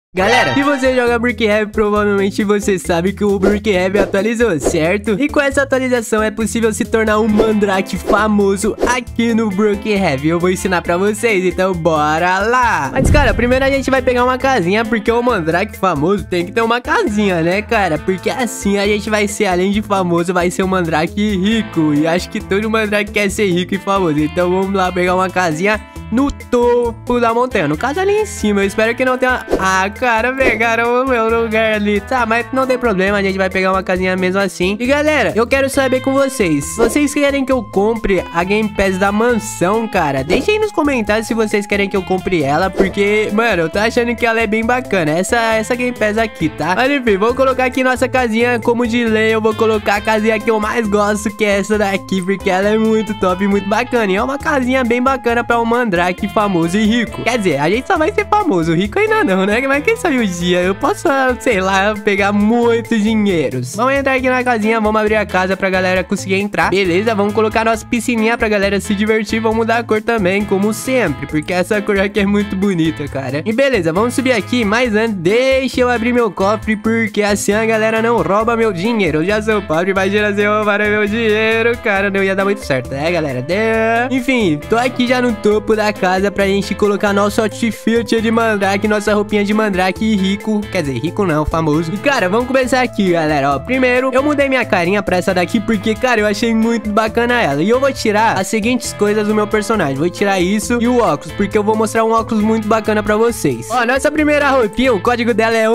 Galera, se você joga Brookhaven, provavelmente você sabe que o Brookhaven atualizou, certo? E com essa atualização é possível se tornar um Mandrake famoso aqui no Brookhaven. Eu vou ensinar pra vocês, então bora lá! Mas cara, primeiro a gente vai pegar uma casinha, porque o Mandrake famoso tem que ter uma casinha, né cara? Porque assim a gente vai ser, além de famoso, vai ser um Mandrake rico. E acho que todo Mandrake quer ser rico e famoso. Então vamos lá pegar uma casinha no topo da montanha, no caso ali em cima. Eu espero que não tenha... Ah, cara, pegaram o meu lugar ali. Tá, mas não tem problema, a gente vai pegar uma casinha mesmo assim. E galera, eu quero saber com vocês, vocês querem que eu compre a Game Pass da mansão, cara? Deixem aí nos comentários se vocês querem que eu compre ela, porque, mano, eu tô achando que ela é bem bacana, essa Game Pass aqui, tá? Mas enfim, vou colocar aqui nossa casinha, como de lei, eu vou colocar a casinha que eu mais gosto, que é essa daqui, porque ela é muito top, muito bacana. E é uma casinha bem bacana pra um Mandrake famoso e rico. Quer dizer, a gente só vai ser famoso, rico ainda não, né? Mas quem sabe o dia eu posso, sei lá, pegar muitos dinheiros. Vamos entrar aqui na casinha, vamos abrir a casa pra galera conseguir entrar. Beleza, vamos colocar nossa piscininha pra galera se divertir. Vamos mudar a cor também, como sempre, porque essa cor aqui é muito bonita, cara. E beleza, vamos subir aqui, mas antes, deixa eu abrir meu cofre, porque assim a galera não rouba meu dinheiro. Eu já sou pobre, imagina se eu roubar meu dinheiro, cara, não ia dar muito certo, né, galera? Enfim, tô aqui já no topo da casa pra gente colocar nosso outfit de Mandrake, nossa roupinha de Mandrake rico. Quer dizer, rico não, famoso. E cara, vamos começar aqui, galera, ó. Primeiro, eu mudei minha carinha pra essa daqui porque, cara, eu achei muito bacana ela. E eu vou tirar as seguintes coisas do meu personagem. Vou tirar isso e o óculos, porque eu vou mostrar um óculos muito bacana pra vocês. Ó, nossa primeira roupinha, o código dela é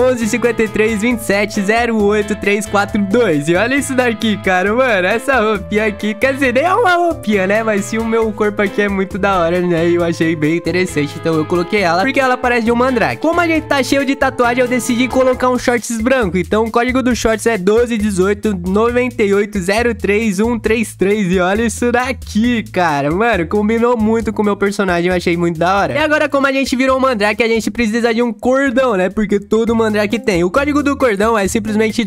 115327083342. E olha isso daqui, cara, mano, essa roupinha aqui, quer dizer, nem é uma roupinha, né? Mas sim, o meu corpo aqui é muito da hora, né? Eu achei bem interessante, então eu coloquei ela porque ela parece de um Mandrake. Como a gente tá cheio de tatuagem, eu decidi colocar um shorts branco. Então o código do shorts é 121898033133. E olha isso daqui, cara, mano, combinou muito com o meu personagem, eu achei muito da hora. E agora, como a gente virou um Mandrake, a gente precisa de um cordão, né? Porque todo Mandrake tem. O código do cordão é simplesmente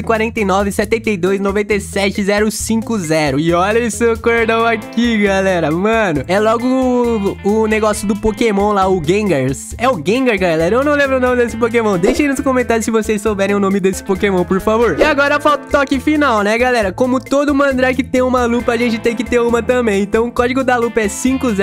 124972970050. E olha esse cordão aqui, galera, mano, é logo o negócio do Pokémon lá, o Gengars. É o Gengar, galera? Eu não lembro o nome desse Pokémon. Deixem nos comentários se vocês souberem o nome desse Pokémon, por favor. E agora falta o toque final, né, galera? Como todo Mandrake tem uma lupa, a gente tem que ter uma também. Então o código da lupa é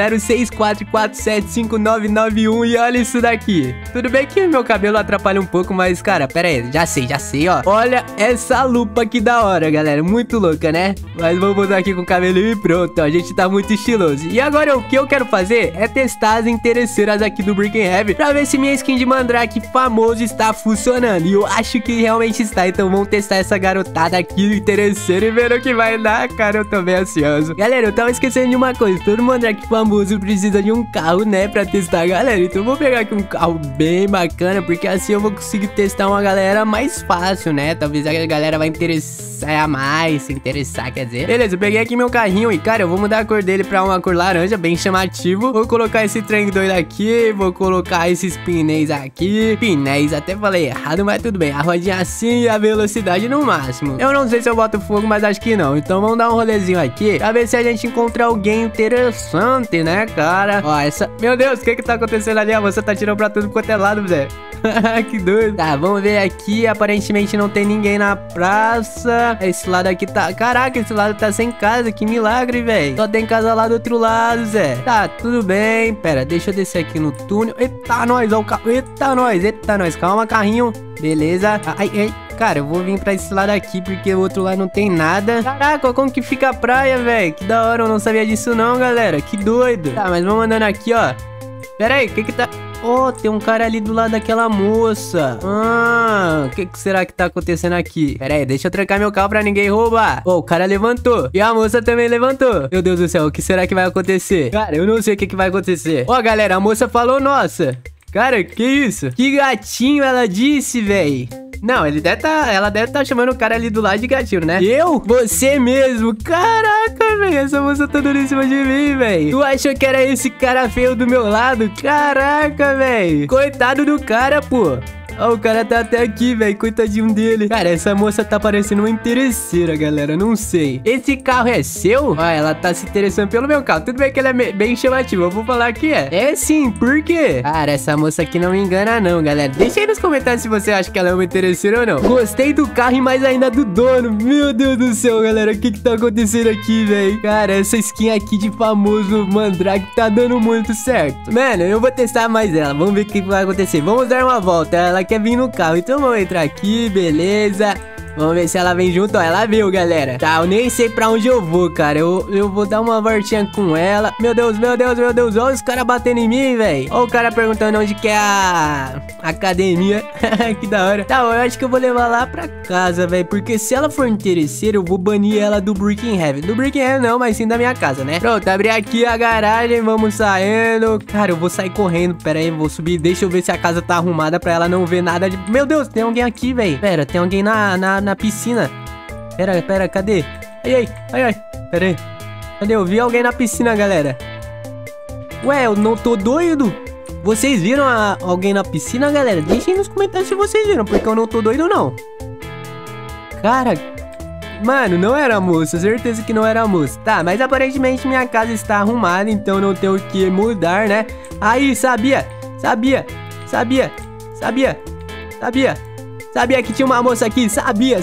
5064475991. E olha isso daqui. Tudo bem que meu cabelo atrapalha um pouco, mas, cara, pera aí. Já sei, ó. Olha essa lupa que da hora, galera. Muito louca, né? Mas vamos botar aqui com o cabelo e pronto, ó. A gente tá muito estiloso. E agora o que eu quero fazer é testar as interesseiras aqui do Brookhaven pra ver se minha skin de Mandrake famoso está funcionando. E eu acho que realmente está. Então vamos testar essa garotada aqui interesseira e ver o que vai dar, cara. Eu tô bem ansioso. Galera, eu tava esquecendo de uma coisa. Todo Mandrake famoso precisa de um carro, né, pra testar, galera. Então eu vou pegar aqui um carro bem bacana, porque assim eu vou conseguir testar uma galera mais fácil, né? Talvez a galera vai interessar mais, se interessar, quer dizer. Beleza, eu peguei aqui meu carrinho e, cara, eu vou mudar a cor dele pra uma cor laranja, bem chamativo. Vou colocar esse trem doido aqui, vou colocar esses pinéis aqui. Pinéis, até falei errado, mas tudo bem. A rodinha assim e a velocidade no máximo. Eu não sei se eu boto fogo, mas acho que não. Então vamos dar um rolezinho aqui pra ver se a gente encontra alguém interessante, né, cara? Ó, essa... Meu Deus, o que que tá acontecendo ali? A moça tá tirando pra tudo quanto é lado, Zé. Que doido. Tá, vamos ver aqui. Aparentemente não tem ninguém na praça. Esse lado aqui tá... Caraca, esse lado tá sem casa. Que milagre, velho. Só tem casa lá do outro lado, Zé. Tá, tudo bem. Pera, deixa eu descer aqui no túnel. Eita, nós, ó o carro. Eita, nós. Calma, carrinho. Beleza. Ai. Cara, eu vou vir pra esse lado aqui, porque o outro lado não tem nada. Caraca, como que fica a praia, velho? Que da hora, eu não sabia disso não, galera. Que doido. Tá, mas vamos andando aqui, ó. Pera aí, o que que tá... Oh, tem um cara ali do lado daquela moça. O que será que tá acontecendo aqui? Pera aí, deixa eu trancar meu carro pra ninguém roubar. Oh, o cara levantou. E a moça também levantou. Meu Deus do céu, o que será que vai acontecer? Cara, eu não sei o que vai acontecer. Ó, galera, a moça falou, nossa. Cara, que isso? Que gatinho ela disse, véi. Não, ela deve tá chamando o cara ali do lado de gatinho, né? Eu? Você mesmo? Caraca, velho. Essa moça tá dando em cima de mim, velho. Tu achou que era esse cara feio do meu lado? Caraca, velho. Coitado do cara, pô. Ó, o cara tá até aqui, velho. Coitadinho dele. Cara, essa moça tá parecendo uma interesseira, galera. Não sei. Esse carro é seu? Ó, ela tá se interessando pelo meu carro. Tudo bem que ele é bem chamativo. Eu vou falar que é. É sim, por quê? Cara, essa moça aqui não me engana não, galera. Deixa aí nos comentários se você acha que ela é uma interesseira ou não. Gostei do carro e mais ainda do dono. Meu Deus do céu, galera. O que tá acontecendo aqui, velho? Cara, essa skin aqui de famoso Mandrake tá dando muito certo. Mano, eu vou testar mais ela. Vamos ver o que vai acontecer. Vamos dar uma volta. Ela quer vir no carro. Então vamos entrar aqui, beleza. Vamos ver se ela vem junto, ó, ela veio, galera. Tá, eu nem sei pra onde eu vou, cara. Eu vou dar uma voltinha com ela. Meu Deus, meu Deus, meu Deus. Olha os caras batendo em mim, velho. Olha o cara perguntando onde que é a academia. Que da hora. Tá, eu acho que eu vou levar lá pra casa, velho. Porque se ela for interesseira, eu vou banir ela do Breaking Heaven. Do Breaking Heaven não, mas sim da minha casa, né? Pronto, abri aqui a garagem, vamos saindo. Cara, eu vou sair correndo. Pera aí, vou subir. Deixa eu ver se a casa tá arrumada pra ela não ver nada de... Meu Deus, tem alguém aqui, velho. Pera, tem alguém na piscina. Pera, cadê? Ai, pera aí. Cadê? Eu vi alguém na piscina, galera. Ué, eu não tô doido? Vocês viram alguém na piscina, galera? Deixem nos comentários se vocês viram, porque eu não tô doido, não. Cara, mano, não era a moça, certeza que não era a moça. Tá, mas aparentemente minha casa está arrumada, então não tenho que mudar, né? Aí, sabia que tinha uma moça aqui, sabia.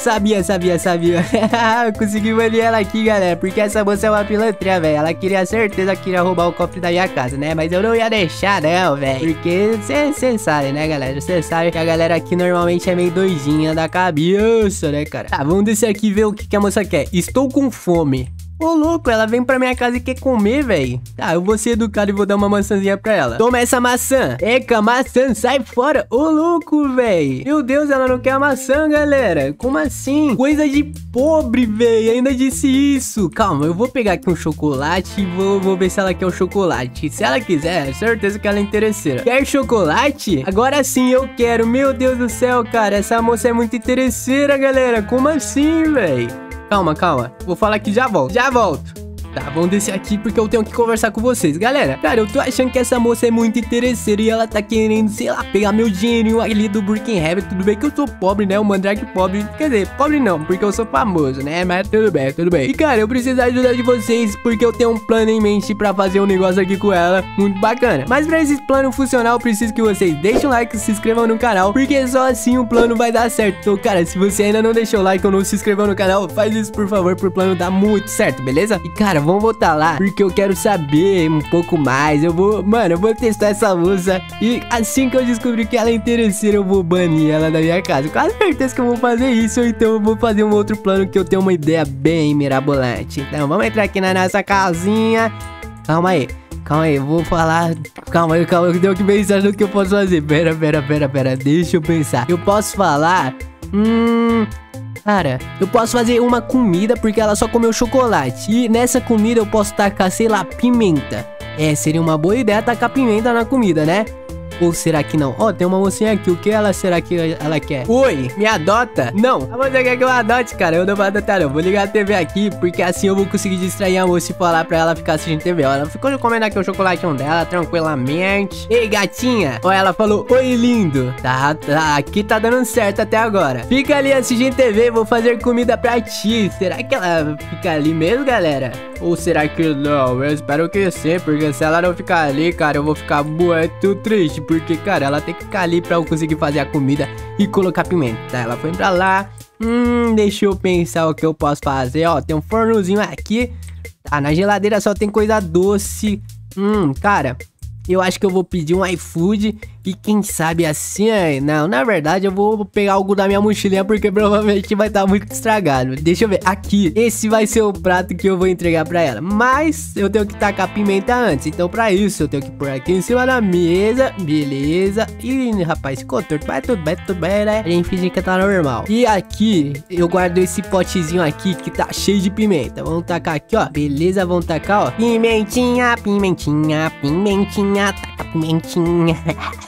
Consegui banir ela aqui, galera, porque essa moça é uma pilantra, velho. Ela queria certeza que ia roubar o cofre da minha casa, né? Mas eu não ia deixar, não, velho. Porque cê sabe, né, galera? Cê sabe que a galera aqui normalmente é meio doidinha da cabeça, né, cara? Tá, vamos descer aqui e ver o que a moça quer. Estou com fome. Ô, louco, ela vem pra minha casa e quer comer, velho. Tá, eu vou ser educado e vou dar uma maçãzinha pra ela. Toma essa maçã. Eca, maçã, sai fora. Ô, louco, velho. Meu Deus, ela não quer a maçã, galera. Como assim? Coisa de pobre, velho. Ainda disse isso. Calma, eu vou pegar aqui um chocolate e vou ver se ela quer o chocolate. Se ela quiser, certeza que ela é interesseira. Quer chocolate? Agora sim eu quero. Meu Deus do céu, cara. Essa moça é muito interesseira, galera. Como assim, velho? Calma. Vou falar aqui, já volto. Tá, vamos descer aqui porque eu tenho que conversar com vocês. Galera, cara, eu tô achando que essa moça é muito interesseira e ela tá querendo, sei lá, pegar meu dinheirinho ali do Breaking Heaven. Tudo bem que eu sou pobre, né? O Mandrake pobre. Quer dizer, pobre não, porque eu sou famoso, né? Mas tudo bem. E, cara, eu preciso da ajuda de vocês porque eu tenho um plano em mente pra fazer um negócio aqui com ela muito bacana. Mas pra esse plano funcionar, eu preciso que vocês deixem o like e se inscrevam no canal, porque só assim o plano vai dar certo. Então, cara, se você ainda não deixou o like ou não se inscreveu no canal, faz isso, por favor, pro plano dar muito certo, beleza? E, cara, vamos voltar lá, porque eu quero saber um pouco mais. Eu vou testar essa moça e assim que eu descobrir que ela é interesseira, eu vou banir ela da minha casa. Quase certeza que eu vou fazer isso, ou então eu vou fazer um outro plano que eu tenho uma ideia bem mirabolante. Então, vamos entrar aqui na nossa casinha. Calma aí, eu vou falar. Calma, eu tenho que pensar no que eu posso fazer. Pera, deixa eu pensar. Eu posso falar... Cara, eu posso fazer uma comida porque ela só comeu chocolate. E nessa comida eu posso tacar, sei lá, pimenta. É, seria uma boa ideia tacar pimenta na comida, né? Ou será que não? Ó, tem uma mocinha aqui. O que será que ela quer? Oi, me adota? Não. A moça quer que eu adote, cara. Eu não vou adotar, não. Vou ligar a TV aqui, porque assim eu vou conseguir distrair a moça e falar pra ela ficar assistindo TV. Ó, ela ficou comendo aqui o chocolatinho dela, tranquilamente. Ei, gatinha. Ó, ela falou, oi, lindo. Tá. Aqui tá dando certo até agora. Fica ali assistindo TV, vou fazer comida pra ti. Será que ela fica ali mesmo, galera? Ou será que não? Eu espero que sim, porque se ela não ficar ali, cara, eu vou ficar muito triste. Porque, cara, ela tem que ficar ali pra eu conseguir fazer a comida e colocar pimenta. Tá, ela foi pra lá. Deixa eu pensar o que eu posso fazer. Ó, tem um fornozinho aqui. Tá, na geladeira só tem coisa doce. Cara, eu acho que eu vou pedir um iFood. E quem sabe assim... Não, na verdade eu vou pegar algo da minha mochilinha, porque provavelmente vai estar muito estragado. Deixa eu ver, aqui. Esse vai ser o prato que eu vou entregar pra ela. Mas eu tenho que tacar pimenta antes. Então pra isso eu tenho que pôr aqui em cima da mesa. Beleza. Ih, rapaz, ficou torto. Mas tudo bem, né? A gente finge que tá normal. E aqui eu guardo esse potezinho aqui que tá cheio de pimenta. Vamos tacar aqui, ó. Beleza, vamos tacar, ó. Pimentinha. Taca pimentinha.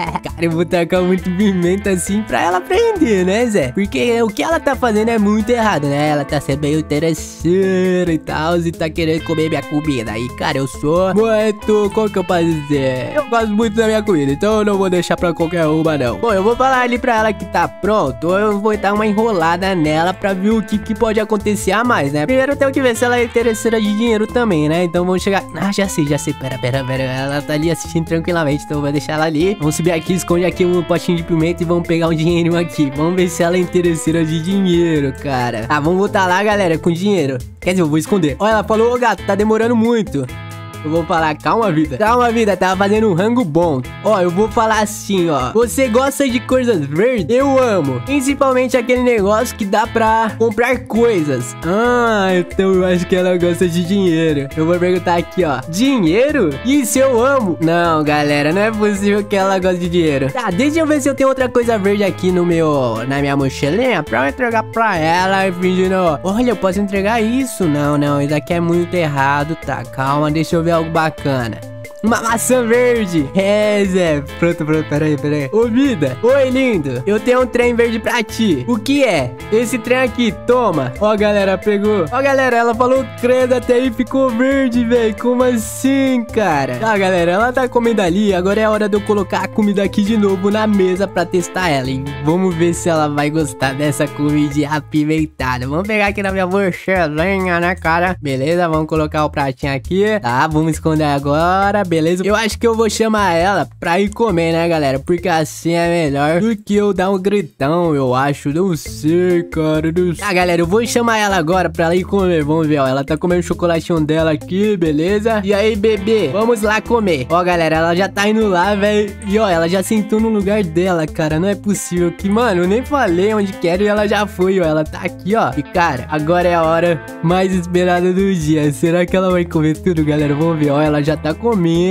Cara, eu vou tacar muito pimenta assim pra ela aprender, né, Zé? Porque o que ela tá fazendo é muito errado, né? Ela tá sendo meio interesseira e tal, e tá querendo comer minha comida. Aí, cara, eu sou muito... Como que eu posso dizer? Eu gosto muito da minha comida, então eu não vou deixar pra qualquer uma, não. Bom, eu vou falar ali pra ela que tá pronto, ou eu vou dar uma enrolada nela pra ver o que pode acontecer a mais, né? Primeiro eu tenho que ver se ela é interesseira de dinheiro também, né? Então vamos chegar... Ah, já sei. Pera. Ela tá ali assistindo tranquilamente, então eu vou deixar ela ali. Vamos subir aqui, esconde aqui um potinho de pimenta e vamos pegar um dinheirinho aqui. Vamos ver se ela é interesseira de dinheiro, cara. Tá, vamos voltar lá, galera, com dinheiro. Quer dizer, eu vou esconder. Olha, ela falou, ô gato, tá demorando muito. Eu vou falar, calma vida, tava fazendo um rango bom. Ó, eu vou falar assim, ó. Você gosta de coisas verdes? Eu amo. Principalmente aquele negócio que dá pra comprar coisas. Ah, então eu acho que ela gosta de dinheiro. Eu vou perguntar aqui, ó. Dinheiro? Isso eu amo. Não, galera, não é possível que ela goste de dinheiro. Tá, deixa eu ver se eu tenho outra coisa verde aqui na minha mochilinha pra eu entregar pra ela e fingindo, olha, eu posso entregar isso. Não, isso aqui é muito errado. Tá, calma, deixa eu ver algo bacana. Uma maçã verde. É, Zé. Pronto. Peraí. Ô, vida. Oi, lindo. Eu tenho um trem verde pra ti. O que é? Esse trem aqui. Toma. Ó, galera, pegou. Ó, galera, ela falou credo até aí ficou verde, velho. Como assim, cara? Tá, galera, ela tá comendo ali. Agora é a hora de eu colocar a comida aqui de novo na mesa pra testar ela. E vamos ver se ela vai gostar dessa comida apimentada. Vamos pegar aqui na minha mochilinha, né, cara? Beleza, vamos colocar o pratinho aqui. Tá, vamos esconder agora. Beleza? Eu acho que eu vou chamar ela pra ir comer, né, galera? Porque assim é melhor do que eu dar um gritão, eu acho. Não sei, cara. Ah, galera, eu vou chamar ela agora pra ela ir comer. Vamos ver, ó. Ela tá comendo o chocolatinho dela aqui, beleza? E aí, bebê? Vamos lá comer. Ó, galera, ela já tá indo lá, velho. E, ó, ela já sentou no lugar dela, cara. Não é possível que, mano, eu nem falei onde quero e ela já foi, ó. Ela tá aqui, ó. E, cara, agora é a hora mais esperada do dia. Será que ela vai comer tudo, galera? Vamos ver, ó. Ela já tá comendo.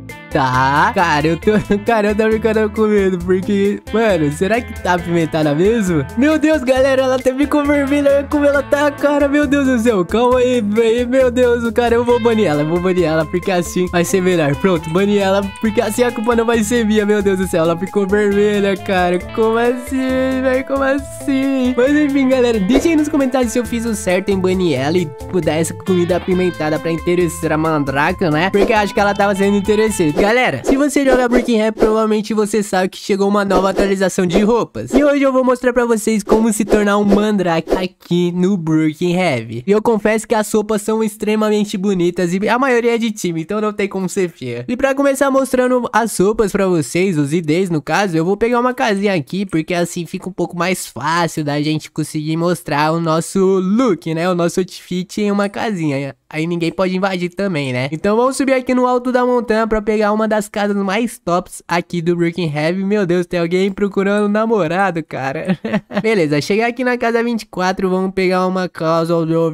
Tá, cara, eu tô ficando com medo, porque, mano, será que tá apimentada mesmo? Meu Deus, galera, ela até ficou vermelha, como ela tá, cara, meu Deus do céu, calma aí, velho, meu Deus, cara, eu vou banir ela, porque assim vai ser melhor, pronto, bani ela, porque assim a culpa não vai ser minha, meu Deus do céu, ela ficou vermelha, cara, como assim, velho, como assim? Mas enfim, galera, deixa aí nos comentários se eu fiz o certo em banir ela e tipo, dar essa comida apimentada pra interessar a mandraka, né, porque acho que ela tava sendo interessante. Galera, se você joga Breaking Heavy, provavelmente você sabe que chegou uma nova atualização de roupas. E hoje eu vou mostrar pra vocês como se tornar um mandrake aqui no Breaking Heavy. E eu confesso que as roupas são extremamente bonitas e a maioria é de time, então não tem como ser feia. E pra começar mostrando as roupas pra vocês, os IDs no caso, eu vou pegar uma casinha aqui, porque assim fica um pouco mais fácil da gente conseguir mostrar o nosso look, né? O nosso outfit em uma casinha. Aí ninguém pode invadir também, né? Então vamos subir aqui no alto da montanha pra pegar uma das casas mais tops aqui do Breaking Heavy. Meu Deus, tem alguém procurando um namorado, cara. Beleza, chegar aqui na casa 24, vamos pegar uma casa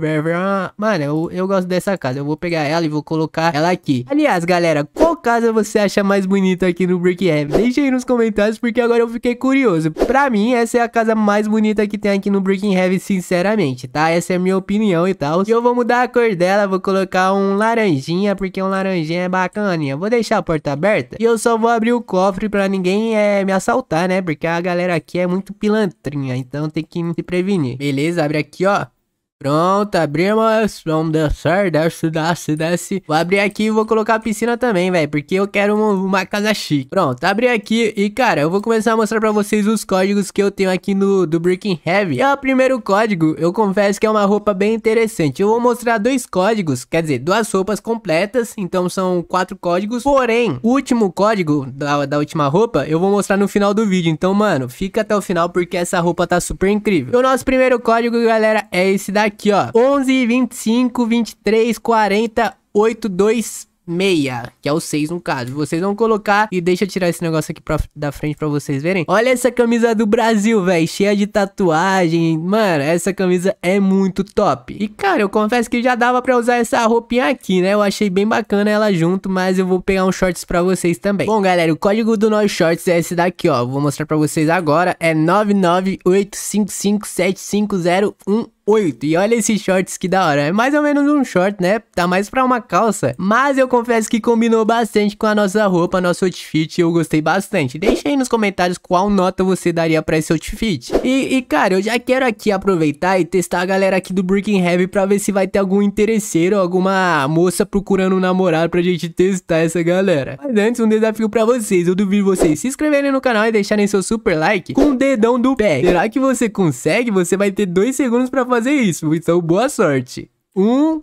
Mano, eu gosto dessa casa. Eu vou pegar ela e vou colocar ela aqui. Aliás, galera, qual casa você acha mais bonita aqui no Breaking Heavy? Deixa aí nos comentários, porque agora eu fiquei curioso. Pra mim, essa é a casa mais bonita que tem aqui no Breaking Heavy, sinceramente, tá? Essa é a minha opinião e tal. E eu vou mudar a cor dela. Vou colocar um laranjinha, porque um laranjinha é bacaninha. Vou deixar a porta aberta e eu só vou abrir o cofre pra ninguém me assaltar, né? Porque a galera aqui é muito pilantrinha, então tem que se prevenir. Beleza, abre aqui, ó. Pronto, abrimos. Vamos descer, desce. Vou abrir aqui e vou colocar a piscina também, velho, porque eu quero uma casa chique. Pronto, abri aqui e, cara, eu vou começar a mostrar pra vocês os códigos que eu tenho aqui do Breaking Heavy. E o primeiro código, eu confesso que é uma roupa bem interessante. Eu vou mostrar dois códigos, quer dizer, duas roupas completas, então são 4 códigos. Porém, o último código da última roupa, eu vou mostrar no final do vídeo. Então, mano, fica até o final porque essa roupa tá super incrível. E o nosso primeiro código, galera, é esse daqui. Aqui, ó, 11, 25, 23, 40, 826, que é o 6 no caso. Vocês vão colocar e deixa eu tirar esse negócio aqui da frente pra vocês verem. Olha essa camisa do Brasil, velho, cheia de tatuagem. Mano, essa camisa é muito top. E, cara, eu confesso que já dava pra usar essa roupinha aqui, né? Eu achei bem bacana ela junto, mas eu vou pegar uns shorts pra vocês também. Bom, galera, o código do nosso shorts é esse daqui, ó. Vou mostrar pra vocês agora. É 998557501. 8. E olha esses shorts que da hora. É mais ou menos um short, né? Tá mais pra uma calça. Mas eu confesso que combinou bastante com a nossa roupa, nosso outfit. Eu gostei bastante. Deixa aí nos comentários qual nota você daria pra esse outfit. E cara, eu já quero aqui aproveitar e testar a galera aqui do Breaking Heavy pra ver se vai ter algum interesseiro, alguma moça procurando um namorado pra gente testar essa galera. Mas antes, um desafio pra vocês. Eu duvido vocês se inscreverem no canal e deixarem seu super like com o dedão do pé. Será que você consegue? Você vai ter 2 segundos pra fazer isso. Então, boa sorte. 1,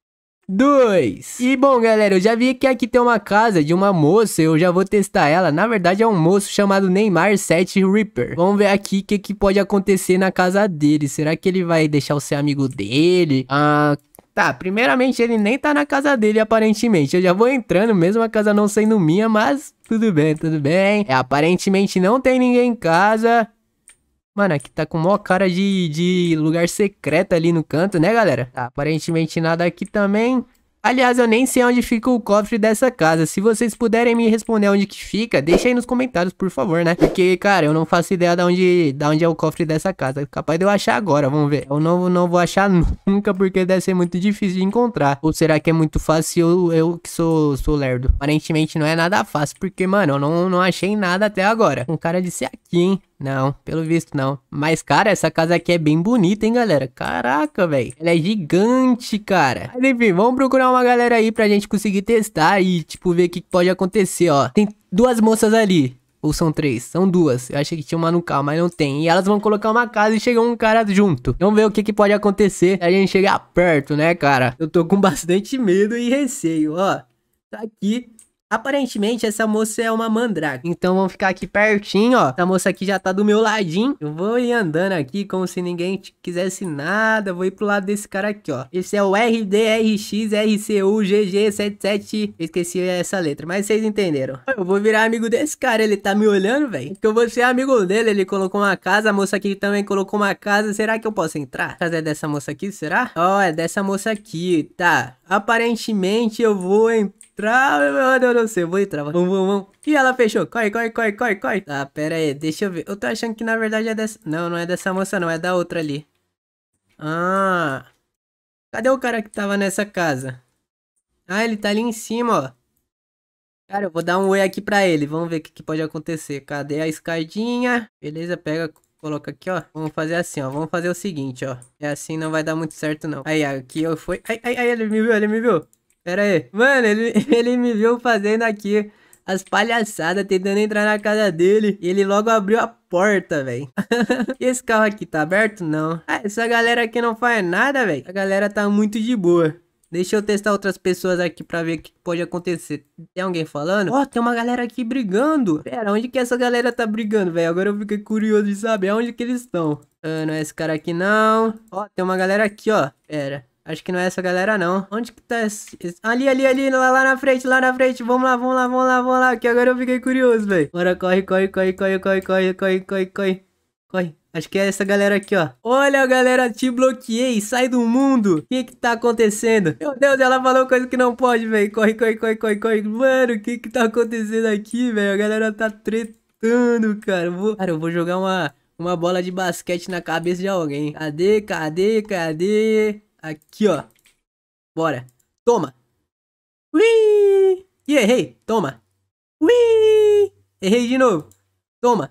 2. E bom, galera, eu já vi que aqui tem uma casa de uma moça. Eu já vou testar ela. Na verdade, é um moço chamado Neymar 7 Reaper. Vamos ver aqui o que pode acontecer na casa dele. Será que ele vai deixar eu ser amigo dele? Tá, primeiramente ele nem tá na casa dele aparentemente. Eu já vou entrando, mesmo a casa não sendo minha, mas tudo bem, tudo bem. Aparentemente não tem ninguém em casa. Mano, aqui tá com maior cara de lugar secreto ali no canto, né, galera? Tá, aparentemente nada aqui também. Aliás, eu nem sei onde fica o cofre dessa casa. Se vocês puderem me responder onde que fica, deixa aí nos comentários, por favor, né? Porque, cara, eu não faço ideia de onde é o cofre dessa casa. Capaz de eu achar agora, vamos ver. Eu não vou achar nunca, porque deve ser muito difícil de encontrar. Ou será que é muito fácil eu que sou lerdo? Aparentemente não é nada fácil, porque, mano, eu não achei nada até agora. Um cara disse aqui, hein? Não, pelo visto não. Mas, cara, essa casa aqui é bem bonita, hein, galera? Caraca, velho. Ela é gigante, cara. Mas, enfim, vamos procurar uma galera aí pra gente conseguir testar e, tipo, ver o que pode acontecer, ó. Tem 2 moças ali. Ou são 3? São 2. Eu achei que tinha uma no carro, mas não tem. E elas vão colocar uma casa e chega um cara junto. Vamos ver o que pode acontecer a gente chegar perto, né, cara? Eu tô com bastante medo e receio, ó. Tá aqui. Aparentemente essa moça é uma mandrake. Então vamos ficar aqui pertinho, ó. Essa moça aqui já tá do meu ladinho. Eu vou ir andando aqui como se ninguém quisesse nada. Vou ir pro lado desse cara aqui, ó. Esse é o RDRXRCUGG77. Esqueci essa letra, mas vocês entenderam. Eu vou virar amigo desse cara. Ele tá me olhando, velho. Que eu vou ser amigo dele. Ele colocou uma casa. A moça aqui também colocou uma casa. Será que eu posso entrar? A casa é dessa moça aqui, será? Ó, é dessa moça aqui. Tá. Aparentemente eu vou entrar. Eu não sei, eu vou entrar. Vamos. E ela fechou. Corre. Tá, pera aí, deixa eu ver. Eu tô achando que na verdade é dessa. Não é dessa moça, não. É da outra ali. Ah. Cadê o cara que tava nessa casa? Ah, ele tá ali em cima, ó. Cara, eu vou dar um oi aqui pra ele. Vamos ver o que pode acontecer. Cadê a escadinha? Beleza, pega. Coloca aqui, ó. Vamos fazer assim, ó. Vamos fazer o seguinte, ó. É assim, não vai dar muito certo, não. Aí, aqui eu fui. Ai, ele me viu. Pera aí. Mano, ele me viu fazendo aqui as palhaçadas, tentando entrar na casa dele. E ele logo abriu a porta, velho. E esse carro aqui tá aberto? Não. Ah, essa galera aqui não faz nada, velho. A galera tá muito de boa. Deixa eu testar outras pessoas aqui pra ver o que pode acontecer. Tem alguém falando? Ó, tem uma galera aqui brigando. Pera, onde que essa galera tá brigando, velho? Agora eu fiquei curioso de saber onde que eles estão. Não é esse cara aqui, não. Ó, tem uma galera aqui, ó. Pera. Acho que não é essa galera, não. Onde que tá esse... Ali, lá na frente. Vamos lá. Que agora eu fiquei curioso, velho. Bora, corre. Acho que é essa galera aqui, ó. Olha, galera, te bloqueei. Sai do mundo. O que tá acontecendo? Meu Deus, ela falou coisa que não pode, velho. Corre. Mano, o que tá acontecendo aqui, velho? A galera tá tretando, cara. Eu vou jogar uma bola de basquete na cabeça de alguém. Cadê? Aqui, ó. Bora. Toma. Ui! E errei. Toma. Ui! Errei de novo. Toma.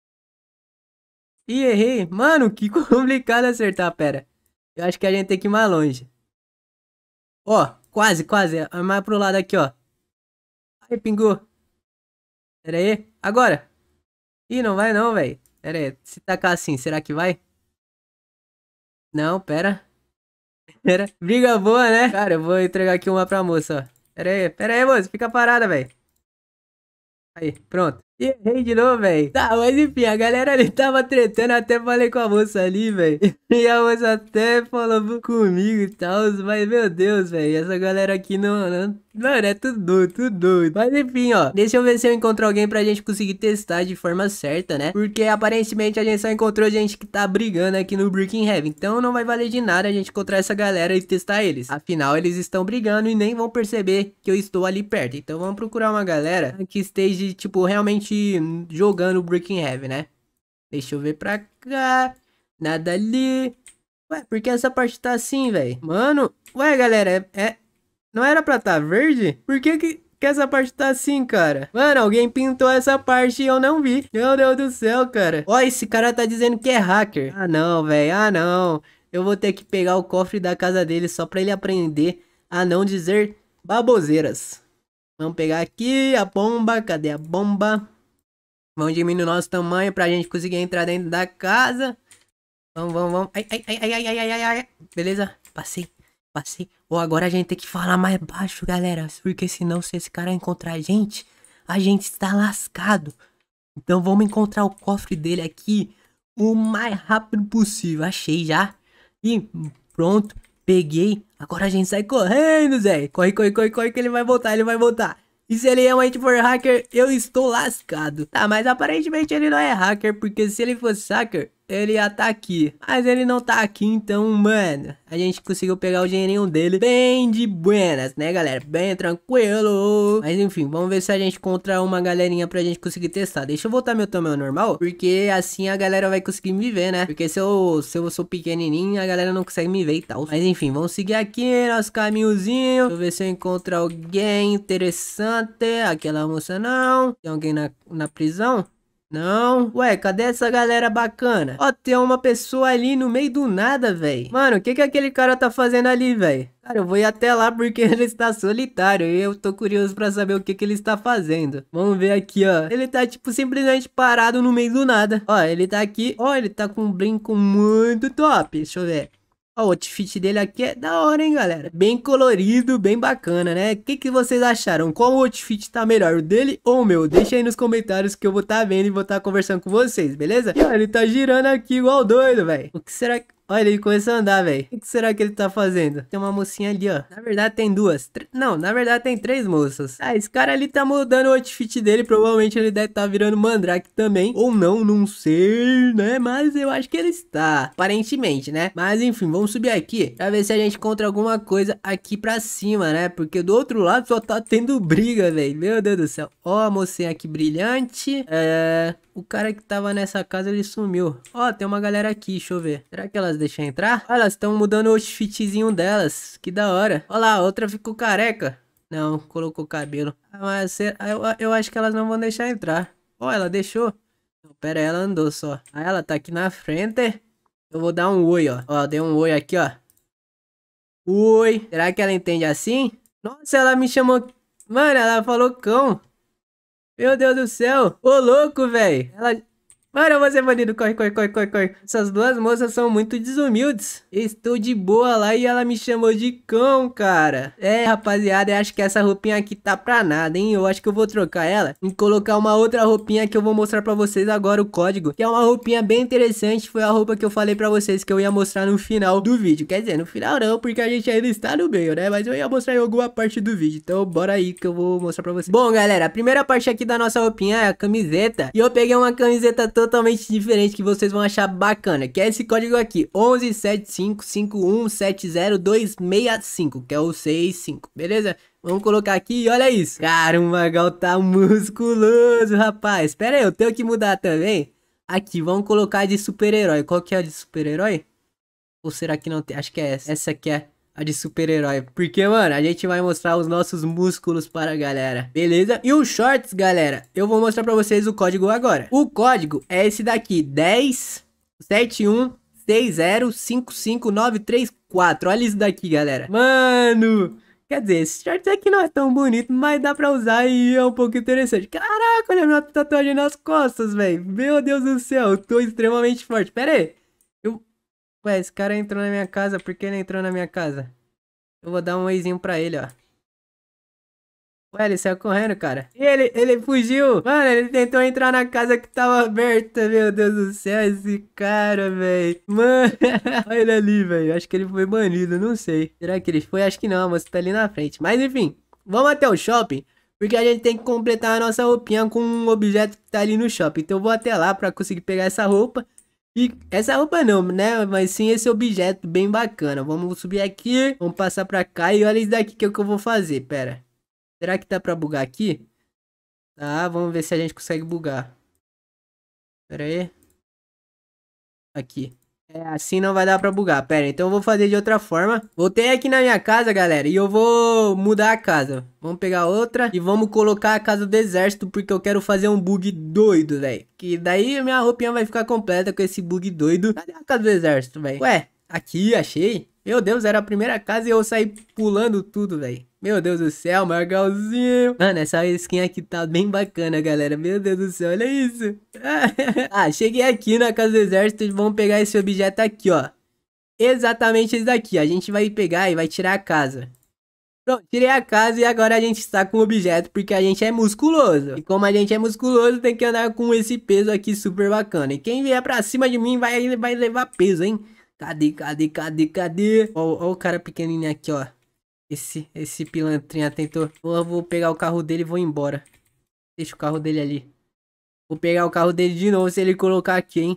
E errei. Mano, que complicado acertar. Pera. Eu acho que a gente tem que ir mais longe. Ó, quase. Mais pro lado aqui, ó. Ai, pingou. Pera aí. Agora. Ih, não vai não, velho. Pera aí. Se tacar assim, será que vai? Não, pera. Briga boa, né? Cara, eu vou entregar aqui uma pra moça, ó. Pera aí, moça. Fica parada, velho. Aí, pronto. E errei de novo, velho. Tá, mas enfim, a galera ali tava tretando. Até falei com a moça ali, velho. E a moça até falou comigo e tal. Mas, meu Deus, velho. Essa galera aqui não... Mano, é tudo doido. Mas enfim, ó. Deixa eu ver se eu encontro alguém pra gente conseguir testar de forma certa, né? Porque aparentemente a gente só encontrou gente que tá brigando aqui no Breaking Heavy. Então não vai valer de nada a gente encontrar essa galera e testar eles. Afinal, eles estão brigando e nem vão perceber que eu estou ali perto. Então vamos procurar uma galera que esteja, tipo, realmente jogando Breaking Heavy, né? Deixa eu ver pra cá. Nada ali. Ué, por que essa parte tá assim, velho? Mano, ué, galera, não era pra tá verde? Por que essa parte tá assim, cara? Mano, alguém pintou essa parte e eu não vi. Meu Deus do céu, cara. Ó, esse cara tá dizendo que é hacker. Ah, não, velho. Ah, não. Eu vou ter que pegar o cofre da casa dele só pra ele aprender a não dizer baboseiras. Vamos pegar aqui a bomba. Cadê a bomba? Vamos diminuir o nosso tamanho pra gente conseguir entrar dentro da casa. Vamos. Ai, ai, ai, ai, ai, ai, ai, ai. Beleza, passei. Ou agora a gente tem que falar mais baixo, galera. Porque senão, se esse cara encontrar a gente está lascado. Então vamos encontrar o cofre dele aqui o mais rápido possível. Achei já. E pronto, peguei. Agora a gente sai correndo, Zé. Corre, que ele vai voltar. E se ele realmente for hacker, eu estou lascado. Tá, mas aparentemente ele não é hacker, porque se ele fosse hacker, ele ia estar aqui. Mas ele não tá aqui, então, mano, a gente conseguiu pegar o dinheirinho dele bem de buenas, né, galera? Bem tranquilo. Mas enfim, vamos ver se a gente encontra uma galerinha pra gente conseguir testar. Deixa eu voltar meu tamanho normal, porque assim a galera vai conseguir me ver, né? Porque se eu sou pequenininho, a galera não consegue me ver e tal. Mas enfim, vamos seguir aqui nosso caminhozinho. Deixa eu ver se eu encontro alguém interessante. Aquela moça não. Tem alguém na prisão? Não. Ué, cadê essa galera bacana? Ó, tem uma pessoa ali no meio do nada, velho. Mano, o que aquele cara tá fazendo ali, velho? Cara, eu vou ir até lá porque ele está solitário e eu tô curioso pra saber o que ele está fazendo. Vamos ver aqui, ó. Ele tá, tipo, simplesmente parado no meio do nada. Ó, ele tá aqui. Ó, ele tá com um brinco muito top. Deixa eu ver. Ó, o outfit dele aqui é da hora, hein, galera? Bem colorido, bem bacana, né? O que vocês acharam? Qual outfit tá melhor, o dele ou o meu? Deixa aí nos comentários que eu vou tá vendo e vou tá conversando com vocês, beleza? E ó, ele tá girando aqui igual doido, velho. O que será que... Olha, ele começou a andar, velho. O que será que ele tá fazendo? Tem uma mocinha ali, ó. Na verdade tem duas. Não, na verdade tem três moças. Ah, esse cara ali tá mudando o outfit dele. Provavelmente ele deve tá virando Mandrake também. Ou não, não sei, né? Mas eu acho que ele está. Aparentemente, né? Mas enfim, vamos subir aqui pra ver se a gente encontra alguma coisa aqui pra cima, né? Porque do outro lado só tá tendo briga, velho. Meu Deus do céu. Ó, a mocinha aqui brilhante. O cara que tava nessa casa, ele sumiu. Ó, tem uma galera aqui, deixa eu ver. Será que elas deixam entrar? Olha, elas estão mudando o outfitzinho delas. Que da hora. Olha lá, a outra ficou careca. Não, colocou cabelo. Mas eu acho que elas não vão deixar entrar. Ó, ela deixou. Pera aí, ela andou só. Aí ela tá aqui na frente. Eu vou dar um oi, ó. Ó, dei um oi aqui, ó. Oi. Será que ela entende assim? Nossa, ela me chamou... Mano, ela falou cão. Meu Deus do céu. Ô, louco, velho. Ela... Mano, eu vou ser bandido. Corre. Essas duas moças são muito desumildes. Estou de boa lá e ela me chamou de cão, cara. É, rapaziada, eu acho que essa roupinha aqui tá pra nada, hein? Eu acho que eu vou trocar ela e colocar uma outra roupinha que eu vou mostrar pra vocês agora o código. Que é uma roupinha bem interessante. Foi a roupa que eu falei pra vocês que eu ia mostrar no final do vídeo. Quer dizer, no final não, porque a gente ainda está no meio, né? Mas eu ia mostrar em alguma parte do vídeo. Então, bora aí que eu vou mostrar pra vocês. Bom, galera, a primeira parte aqui da nossa roupinha é a camiseta. E eu peguei uma camiseta totalmente diferente que vocês vão achar bacana, que é esse código aqui, 117551700265, que é o 65, beleza? Vamos colocar aqui e olha isso. Cara, o Magal tá musculoso, rapaz. Espera aí, eu tenho que mudar também. Aqui, vamos colocar de super-herói. Qual que é a de super-herói? Ou será que não tem? Acho que é essa. Essa aqui é a de super-herói. Porque, mano, a gente vai mostrar os nossos músculos para a galera. Beleza? E os shorts, galera, eu vou mostrar pra vocês o código agora. O código é esse daqui. 107160559934. Olha isso daqui, galera. Mano... Quer dizer, esse short aqui não é tão bonito, mas dá pra usar e é um pouco interessante. Caraca, olha a minha tatuagem nas costas, velho. Meu Deus do céu, eu tô extremamente forte. Pera aí. Ué, esse cara entrou na minha casa, por que ele entrou na minha casa? Eu vou dar um oizinho pra ele, ó. Ué, ele saiu correndo, cara. E ele fugiu. Mano, ele tentou entrar na casa que tava aberta. Meu Deus do céu, esse cara, velho. Mano, olha ele ali, velho. Acho que ele foi banido, não sei. Será que ele foi? Acho que não, a moça tá ali na frente. Mas enfim, vamos até o shopping. Porque a gente tem que completar a nossa roupinha com um objeto que tá ali no shopping. Então eu vou até lá pra conseguir pegar essa roupa. E essa roupa não, né? Mas sim esse objeto bem bacana. Vamos subir aqui, vamos passar pra cá. E olha isso daqui que é o que eu vou fazer, pera. Será que dá pra bugar aqui? Tá, vamos ver se a gente consegue bugar. Pera aí. Aqui. É, assim não vai dar pra bugar. Pera, então eu vou fazer de outra forma. Voltei aqui na minha casa, galera, e eu vou mudar a casa. Vamos pegar outra e vamos colocar a casa do exército, porque eu quero fazer um bug doido, velho. Que daí a minha roupinha vai ficar completa com esse bug doido. Cadê a casa do exército, velho? Ué, aqui, achei. Meu Deus, era a primeira casa e eu saí pulando tudo, velho. Meu Deus do céu, Margalzinho. Mano, essa skin aqui tá bem bacana, galera. Meu Deus do céu, olha isso. Ah, cheguei aqui na casa do exército e vamos pegar esse objeto aqui, ó. Exatamente esse daqui. A gente vai pegar e vai tirar a casa. Pronto, tirei a casa e agora a gente está com o objeto porque a gente é musculoso. E como a gente é musculoso, tem que andar com esse peso aqui super bacana. E quem vier pra cima de mim vai levar peso, hein? Cadê? Ó o cara pequenininho aqui, ó. Esse pilantrinha tentou. Eu vou pegar o carro dele e vou embora. Deixa o carro dele ali. Vou pegar o carro dele de novo se ele colocar aqui, hein.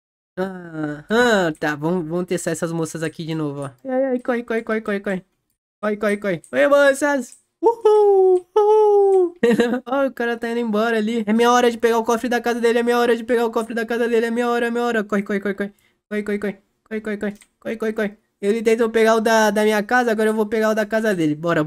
Tá, vamos testar essas moças aqui de novo, ó. Ai, corre. Corre. Oi, moças. Uhul. Ó, o cara tá indo embora ali. É minha hora de pegar o cofre da casa dele. É minha hora. Corre. Ele tentou pegar o da minha casa, agora eu vou pegar o da casa dele. Bora.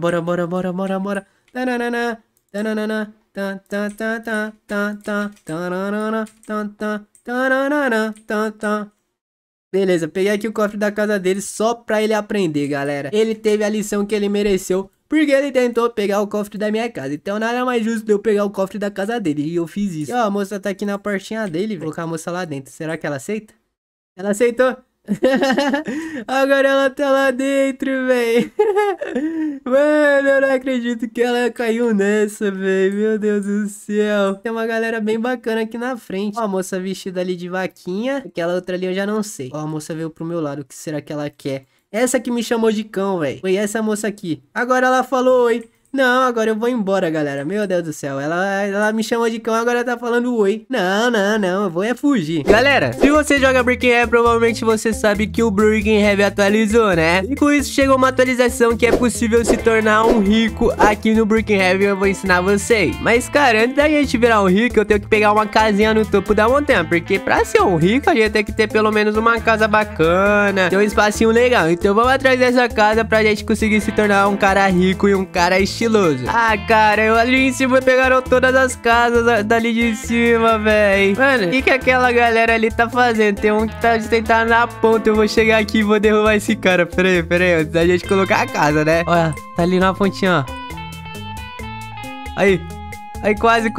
Beleza, peguei aqui o cofre da casa dele só pra ele aprender, galera. Ele teve a lição que ele mereceu, porque ele tentou pegar o cofre da minha casa. Então nada mais justo de eu pegar o cofre da casa dele. E eu fiz isso. E ó, a moça tá aqui na portinha dele, vou colocar a moça lá dentro. Será que ela aceita? Ela aceitou. Agora ela tá lá dentro, véi. Mano, eu não acredito que ela caiu nessa, véi. Meu Deus do céu. Tem uma galera bem bacana aqui na frente. Ó, a moça vestida ali de vaquinha. Aquela outra ali eu já não sei. Ó, a moça veio pro meu lado. O que será que ela quer? Essa que me chamou de cão, véi. Foi essa moça aqui. Agora ela falou oi. Não, agora eu vou embora, galera. Meu Deus do céu. Ela me chamou de cão, agora tá falando oi. Não. Eu vou fugir. Galera, se você joga Breaking Heavy, provavelmente você sabe que o Breaking Heavy atualizou, né? E com isso chegou uma atualização que é possível se tornar um rico aqui no Breaking Heavy. Eu vou ensinar vocês. Mas, cara, antes da gente virar um rico, eu tenho que pegar uma casinha no topo da montanha. Porque pra ser um rico, a gente tem que ter pelo menos uma casa bacana, ter um espacinho legal. Então vamos atrás dessa casa pra gente conseguir se tornar um cara rico e um cara estiloso. Ah, cara, eu ali em cima pegaram todas as casas dali de cima, véi. Mano, o que aquela galera ali tá fazendo? Tem um que tá sentado na ponta. Eu vou chegar aqui e vou derrubar esse cara. Pera aí, antes da gente colocar a casa, né? Olha, tá ali na pontinha, ó. Aí, quase.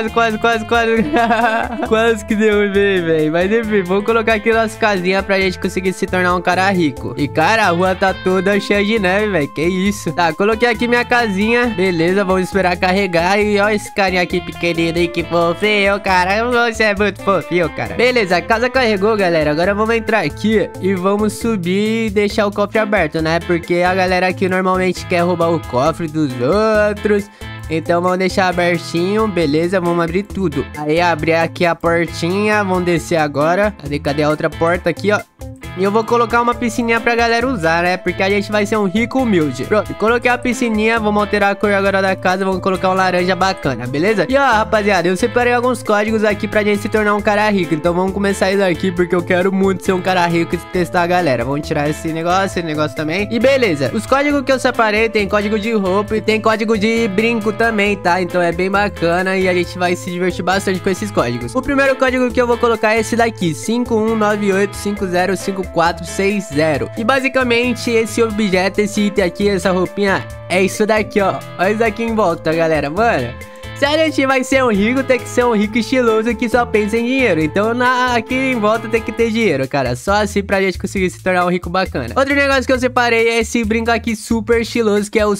Quase que derrubei, velho. Mas enfim, vamos colocar aqui nossa casinha pra gente conseguir se tornar um cara rico. E cara, a rua tá toda cheia de neve, velho. Que isso? Tá, coloquei aqui minha casinha. Beleza, vamos esperar carregar. E ó esse carinha aqui pequenino aí, que fofinho, cara. Você é muito fofinho, cara. Beleza, a casa carregou, galera. Agora vamos entrar aqui e vamos subir e deixar o cofre aberto, né? Porque a galera aqui normalmente quer roubar o cofre dos outros. Então vamos deixar abertinho, beleza? Vamos abrir tudo. Aí abrir aqui a portinha, vamos descer agora. Cadê a outra porta aqui, ó? E eu vou colocar uma piscininha pra galera usar, né? Porque a gente vai ser um rico humilde. Pronto, coloquei a piscininha, vamos alterar a cor agora da casa. Vamos colocar um laranja bacana, beleza? E ó, rapaziada, eu separei alguns códigos aqui pra gente se tornar um cara rico. Então vamos começar isso aqui, porque eu quero muito ser um cara rico e testar a galera. Vamos tirar esse negócio também. E beleza, os códigos que eu separei, tem código de roupa e tem código de brinco também, tá? Então é bem bacana e a gente vai se divertir bastante com esses códigos. O primeiro código que eu vou colocar é esse daqui, 5198505460. E basicamente esse objeto, esse item aqui, essa roupinha, é isso daqui, ó. Olha isso aqui em volta, galera. Mano, se a gente vai ser um rico, tem que ser um rico estiloso que só pensa em dinheiro. Então aqui em volta tem que ter dinheiro, cara. Só assim pra gente conseguir se tornar um rico bacana. Outro negócio que eu separei é esse brinco aqui super estiloso, que é o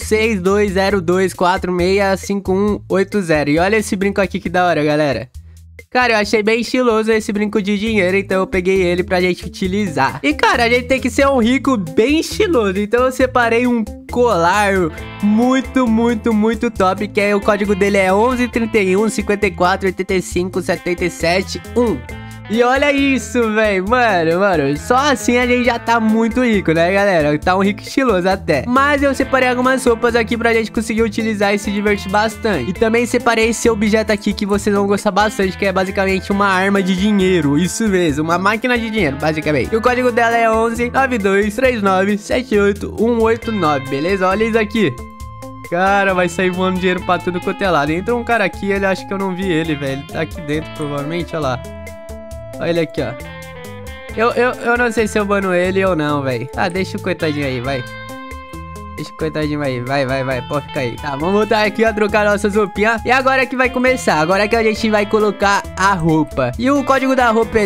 6202465180. E olha esse brinco aqui que da hora, galera. Cara, eu achei bem estiloso esse brinco de dinheiro, então eu peguei ele pra gente utilizar. E cara, a gente tem que ser um rico bem estiloso, então eu separei um colar muito top, que é o código dele é 1131548577 1. E olha isso, velho. Mano, só assim a gente já tá muito rico, né, galera? Tá um rico estiloso até. Mas eu separei algumas roupas aqui pra gente conseguir utilizar e se divertir bastante. E também separei esse objeto aqui que vocês vão gostar bastante, que é basicamente uma arma de dinheiro. Isso mesmo, uma máquina de dinheiro, basicamente. E o código dela é 1192397889, beleza? Olha isso aqui. Cara, vai sair voando dinheiro pra tudo quanto é lado. Entrou um cara aqui, ele acha que eu não vi ele, velho. Ele tá aqui dentro, provavelmente, olha lá. Olha ele aqui, ó. Eu não sei se eu bano ele ou não, velho. Ah, deixa o coitadinho aí, vai. Deixa o coitadinho aí, vai, pode ficar aí. Tá, vamos voltar aqui a trocar nossas roupinhas. E agora que vai começar, agora que a gente vai colocar a roupa. E o código da roupa é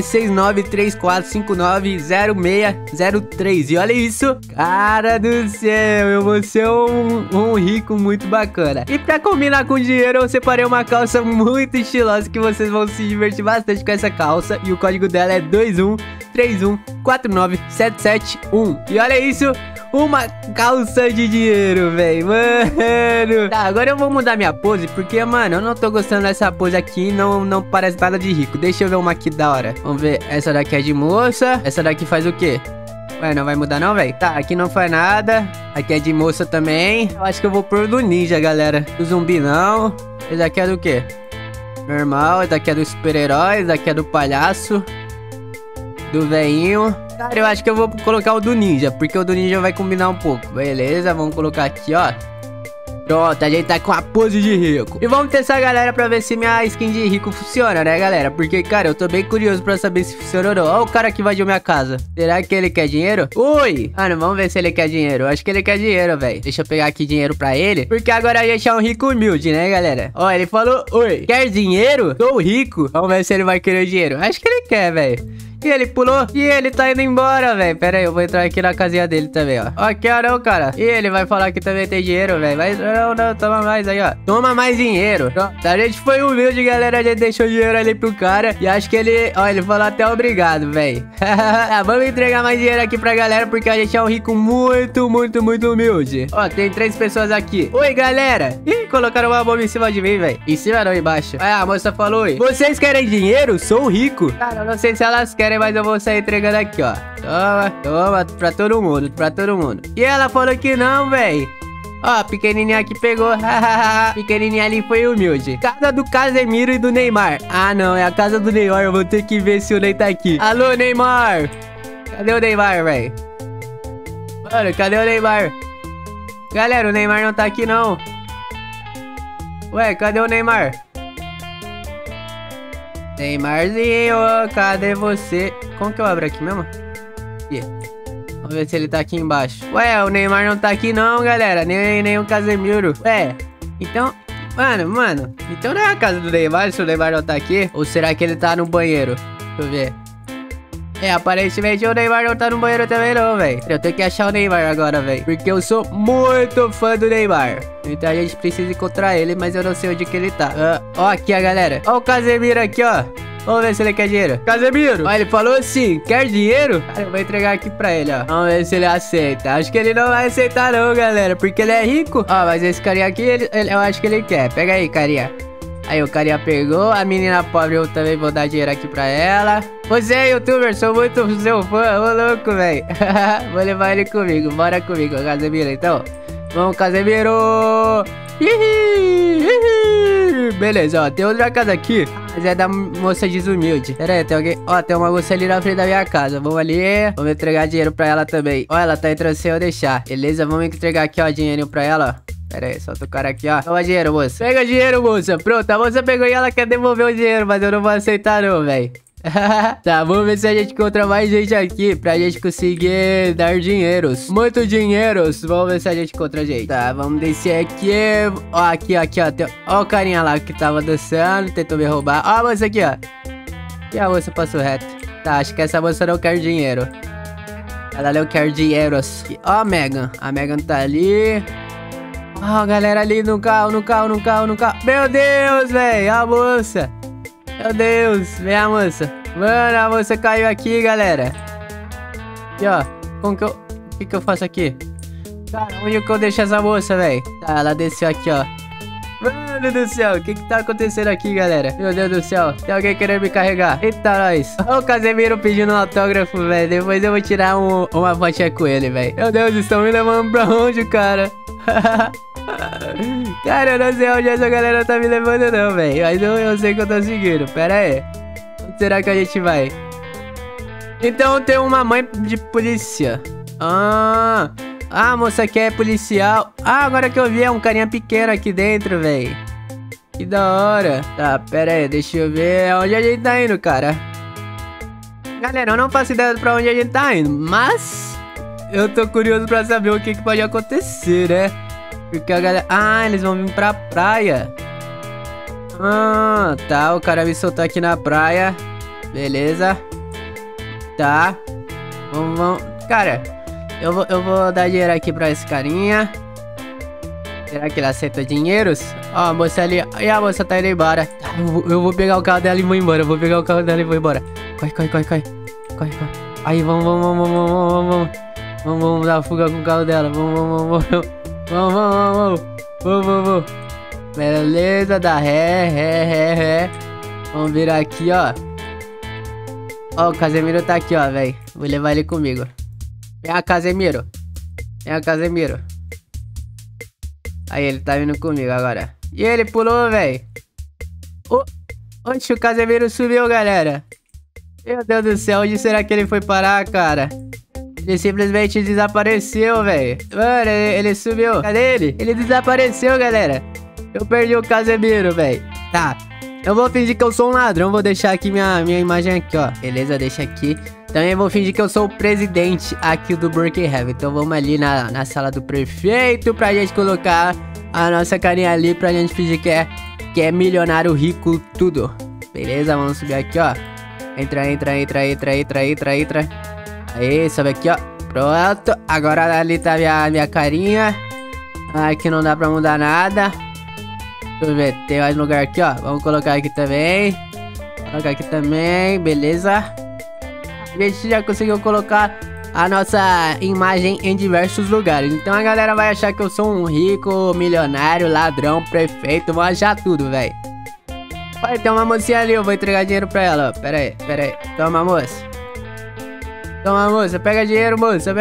6934590603. E olha isso, cara do céu, eu vou ser um rico muito bacana. E pra combinar com dinheiro, eu separei uma calça muito estilosa que vocês vão se divertir bastante com essa calça. E o código dela é 213149771. E olha isso, uma calça de dinheiro, velho, mano. Tá, agora eu vou mudar minha pose, porque, mano, eu não tô gostando dessa pose aqui, não parece nada de rico. Deixa eu ver uma aqui da hora. Vamos ver, essa daqui é de moça. Essa daqui faz o quê? Ué, não vai mudar não, velho? Tá, aqui não faz nada. Aqui é de moça também. Eu acho que eu vou pôr do ninja, galera. Do zumbi não. Esse daqui é do quê? Normal, esse daqui é do super-herói. Esse daqui é do palhaço. Do veinho. Cara, eu acho que eu vou colocar o do ninja, porque o do ninja vai combinar um pouco. Beleza, vamos colocar aqui, ó. Pronto, a gente tá com a pose de rico. E vamos testar, galera, pra ver se minha skin de rico funciona, né, galera? Porque, cara, eu tô bem curioso pra saber se funciona ou não. Ó o cara que invadiu minha casa. Será que ele quer dinheiro? Ui! Mano, vamos ver se ele quer dinheiro. Eu acho que ele quer dinheiro, velho. Deixa eu pegar aqui dinheiro pra ele, porque agora a gente é um rico humilde, né, galera? Ó, ele falou, oi, quer dinheiro? Sou rico. Vamos ver se ele vai querer dinheiro. Acho que ele quer, velho. E ele pulou. E ele tá indo embora, velho. Pera aí, eu vou entrar aqui na casinha dele também, ó. Ó, que não, cara. E ele vai falar que também tem dinheiro, velho. Mas não, toma mais aí, ó. Toma mais dinheiro. Pronto. A gente foi humilde, galera. A gente deixou dinheiro ali pro cara. E acho que ele... Ó, ele falou até obrigado, velho. Vamos entregar mais dinheiro aqui pra galera, porque a gente é um rico muito humilde. Ó, tem 3 pessoas aqui. Oi, galera. Ih, colocaram uma bomba em cima de mim, velho. Em cima não, embaixo. Aí a moça falou, oi. Vocês querem dinheiro? Sou rico. Cara, eu não sei se elas querem, mas eu vou sair entregando aqui, ó. Toma, pra todo mundo. E ela falou que não, velho. Ó, a pequenininha aqui pegou. Pequenininha ali foi humilde. Casa do Casemiro e do Neymar. Ah, não, é a casa do Neymar. Eu vou ter que ver se o Ney tá aqui. Alô, Neymar. Cadê o Neymar, velho? Mano, cadê o Neymar? Galera, o Neymar não tá aqui, não. Ué, cadê o Neymar? Neymarzinho, cadê você? Como que eu abro aqui mesmo? Aqui. Vamos ver se ele tá aqui embaixo. Ué, o Neymar não tá aqui não, galera. Nem o Casemiro. Ué, então... Mano. Então não é a casa do Neymar se o Neymar não tá aqui? Ou será que ele tá no banheiro? Deixa eu ver. É, aparentemente o Neymar não tá no banheiro também não, velho. Eu tenho que achar o Neymar agora, velho. Porque eu sou muito fã do Neymar. Então a gente precisa encontrar ele, mas eu não sei onde que ele tá. Ó aqui a galera. Ó o Casemiro aqui, ó. Vamos ver se ele quer dinheiro. Casemiro! Ó, ele falou assim, quer dinheiro? Cara, eu vou entregar aqui pra ele, ó. Vamos ver se ele aceita. Acho que ele não vai aceitar não, galera. Porque ele é rico. Ó, mas esse carinha aqui, eu acho que ele quer. Pega aí, carinha. Aí o carinha pegou, a menina pobre eu também vou dar dinheiro aqui pra ela. Você, youtuber, sou muito seu fã, ô louco, velho. Vou levar ele comigo, bora comigo, Casemiro, então. Vamos, Casemiro. Beleza, ó, tem outra casa aqui, mas é da moça desumilde. Pera aí, tem alguém, ó, tem uma moça ali na frente da minha casa. Vamos ali, vamos entregar dinheiro pra ela também. Ó, ela tá entrando sem eu deixar. Beleza, vamos entregar aqui, ó, dinheirinho pra ela, ó. Pera aí, solta o cara aqui, ó. Toma dinheiro, moça. Pega dinheiro, moça. Pronto, a moça pegou e ela quer devolver o dinheiro, mas eu não vou aceitar não, velho. Tá, vamos ver se a gente encontra mais gente aqui pra gente conseguir dar dinheiros. Muito dinheiros. Vamos ver se a gente encontra gente. Tá, vamos descer aqui. Ó, aqui, ó. Tem... Ó o carinha lá que tava dançando, tentou me roubar. Ó a moça aqui, ó. E a moça passou reto. Tá, acho que essa moça não quer dinheiro. Ela não quer dinheiros. Ó a Megan. A Megan tá ali. Ó, galera ali no carro. Meu Deus, velho. A moça. Meu Deus. Vem a moça. Mano, a moça caiu aqui, galera. Aqui, ó. Como que eu... O que eu faço aqui? Cara, onde que eu deixo essa moça, velho? Tá, ela desceu aqui, ó. Mano do céu, o que tá acontecendo aqui, galera? Meu Deus do céu, tem alguém querendo me carregar. Eita, nós. Olha o Casemiro pedindo um autógrafo, velho. Depois eu vou tirar uma fotinha com ele, velho. Meu Deus, estão me levando pra onde, cara? Cara, eu não sei onde essa galera tá me levando não, velho. Mas eu sei que eu tô seguindo. Pera aí. Onde será que a gente vai? Então tem uma mãe de polícia. A moça aqui é policial. Agora que eu vi, é um carinha pequeno aqui dentro, velho. Que da hora. Tá, pera aí, deixa eu ver onde a gente tá indo, cara. Galera, eu não faço ideia pra onde a gente tá indo, mas eu tô curioso pra saber o que pode acontecer, né? Porque a galera... eles vão vir pra praia. Tá, o cara me soltou aqui na praia. Beleza. Tá. Vamos. Cara, eu vou dar dinheiro aqui pra esse carinha. Será que ele aceita dinheiros? Ó, a moça ali. E a moça tá indo embora. Eu vou pegar o carro dela e vou embora. Corre. Aí, vamos. Vamos dar fuga com o carro dela. Vamos. Beleza, dá ré. Vamos virar aqui, ó. Ó, o Casemiro tá aqui, ó, velho. Vou levar ele comigo. Vem cá, Casemiro. Aí, ele tá vindo comigo agora. E ele pulou, velho. Oxe, o Casemiro subiu, galera. Meu Deus do céu, onde será que ele foi parar, cara? Ele simplesmente desapareceu, velho. Mano, ele subiu. Cadê ele? Ele desapareceu, galera. Eu perdi o Casemiro, velho. Tá. Eu vou fingir que eu sou um ladrão. Vou deixar aqui minha imagem aqui, ó. Beleza, deixa aqui. Também vou fingir que eu sou o presidente aqui do Brookhaven. Então vamos ali na sala do prefeito pra gente colocar a nossa carinha ali pra gente fingir que é milionário, rico, tudo. Beleza, vamos subir aqui, ó. Entra. Aí, sobe aqui, ó. Pronto. Agora ali tá minha carinha. Aqui não dá pra mudar nada. Deixa eu ver, tem mais lugar aqui, ó. Vamos colocar aqui também. Beleza. A gente já conseguiu colocar a nossa imagem em diversos lugares. Então a galera vai achar que eu sou um rico, milionário, ladrão, prefeito. Vou achar tudo, velho. Olha, tem uma mocinha ali, eu vou entregar dinheiro pra ela, ó. Pera aí. Toma, moça. Pega dinheiro, moça.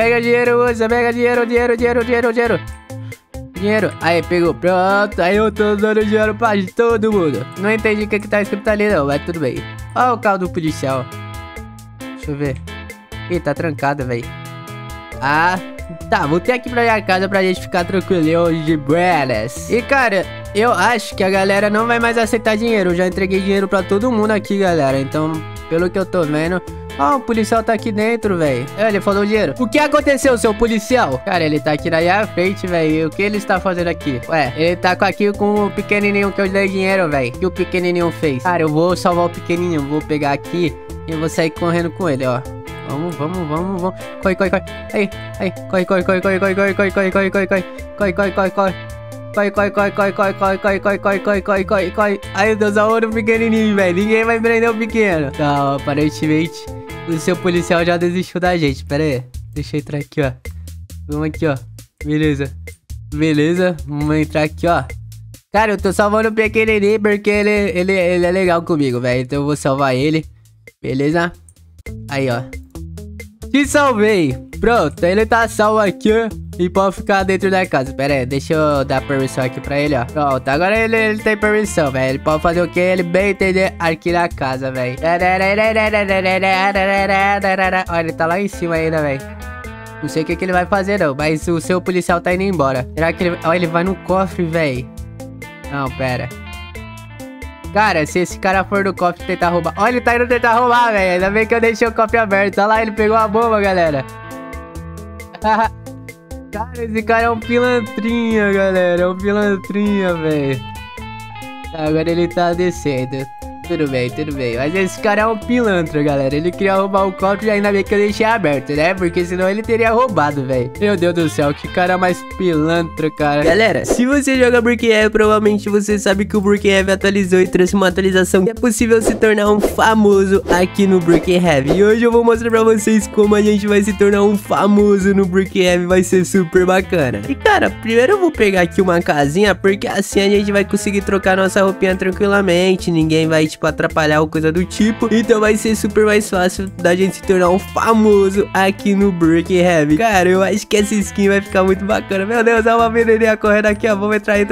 Dinheiro. Aí, pegou. Pronto. Aí eu tô dando dinheiro pra todo mundo. Não entendi o que tá escrito ali, não. Mas tudo bem. Ó o carro do policial. Deixa eu ver. Ih, tá trancado, velho. Tá. Voltei aqui pra minha casa pra gente ficar tranquilo de buenas. E, cara, eu acho que a galera não vai mais aceitar dinheiro. Eu já entreguei dinheiro pra todo mundo aqui, galera. Então, pelo que eu tô vendo... Ó, o policial tá aqui dentro, velho. Ele falou dinheiro. O que aconteceu, seu policial? Cara, ele tá aqui na minha frente, velho. O que ele está fazendo aqui? Ué, ele tá aqui com o pequenininho que eu dei dinheiro, velho. O que o pequenininho fez? Cara, eu vou salvar o pequenininho. Vou pegar aqui e vou sair correndo com ele, ó. Vamos. Corre. Aí. Corre. Ai, Deus, aonde o pequenininho, velho? Ninguém vai prender o pequeno. Tá, aparentemente o seu policial já desistiu da gente. Pera aí, deixa eu entrar aqui, ó. Vamos aqui, ó. Beleza, vamos entrar aqui, ó. Cara, eu tô salvando o pequenininho porque ele é legal comigo, velho. Então eu vou salvar ele. Beleza? Aí, ó. Te salvei. Pronto, ele tá salvo aqui, ó. E pode ficar dentro da casa. Pera aí, deixa eu dar permissão aqui pra ele, ó. Pronto, agora ele tem permissão, velho. Ele pode fazer o que ele bem entender aqui na casa, velho. Olha, ele tá lá em cima ainda, velho. Não sei o que ele vai fazer, não. Mas o seu policial tá indo embora. Será que ele... Olha, ele vai no cofre, velho. Não, pera. Cara, se esse cara for no cofre tentar roubar... Olha, ele tá indo tentar roubar, velho. Ainda bem que eu deixei o cofre aberto. Olha lá, ele pegou a bomba, galera. Cara, esse cara é um pilantrinha, galera. É um pilantrinha, velho. Agora ele tá descendo. tudo bem, tudo bem. Mas esse cara é um pilantra, galera. Ele queria roubar o cofre e ainda bem que eu deixei aberto, né? Porque senão ele teria roubado, velho. Meu Deus do céu, que cara mais pilantra, cara. Galera, se você joga Brookhaven, provavelmente você sabe que o Brookhaven atualizou e trouxe uma atualização que é possível se tornar um famoso aqui no Brookhaven. E hoje eu vou mostrar pra vocês como a gente vai se tornar um famoso no Brookhaven. Vai ser super bacana. E cara, primeiro eu vou pegar aqui uma casinha, porque assim a gente vai conseguir trocar nossa roupinha tranquilamente. Ninguém vai, tipo, atrapalhar ou coisa do tipo. Então vai ser super mais fácil da gente se tornar um famoso aqui no Brookhaven. Cara, eu acho que essa skin vai ficar muito bacana. Meu Deus, olha uma menininha correndo aqui, ó. Vamos entrar.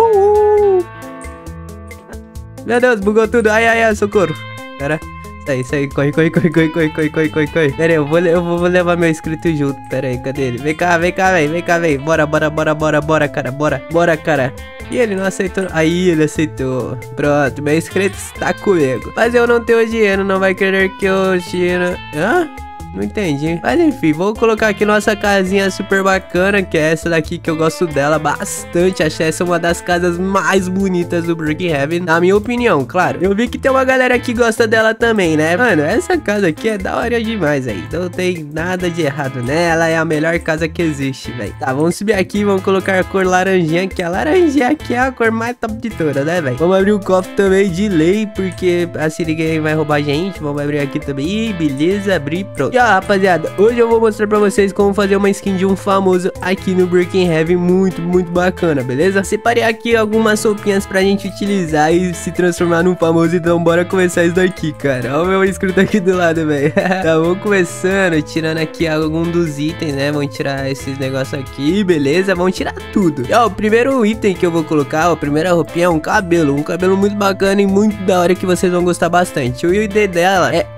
Meu Deus, bugou tudo. Ai, socorro. Pera. Isso aí, corre. Pera aí, eu vou levar meu inscrito junto. Pera aí, cadê ele? Vem cá, vem. Bora, cara. E ele não aceitou. Aí, ele aceitou. Pronto, meu inscrito está comigo. Mas eu não tenho dinheiro, não vai querer que eu tire. Hã? Não entendi. Mas enfim, vou colocar aqui nossa casinha super bacana, que é essa daqui, que eu gosto dela bastante. Achei essa uma das casas mais bonitas do Brookhaven, na minha opinião, claro. Eu vi que tem uma galera que gosta dela também, né? Mano, essa casa aqui é da hora demais, aí. Não tem nada de errado nela, é a melhor casa que existe, velho. Tá, vamos subir aqui, vamos colocar a cor laranjinha, que a laranjinha aqui é a cor mais top de todas, né, velho? Vamos abrir o cofre também de lei, porque assim ninguém vai roubar a gente. Vamos abrir aqui também. Ih, beleza, abri, pronto. E ó, rapaziada, hoje eu vou mostrar pra vocês como fazer uma skin de um famoso aqui no Brookhaven, muito bacana, beleza? Separei aqui algumas roupinhas pra gente utilizar e se transformar num famoso, então bora começar isso daqui, cara. Olha o meu inscrito aqui do lado, velho. Tá, vamos começando, tirando aqui algum dos itens, né? Vamos tirar esses negócios aqui, beleza? Vamos tirar tudo. E ó, o primeiro item que eu vou colocar, a primeira roupinha é um cabelo muito bacana e muito da hora, que vocês vão gostar bastante. O ID dela é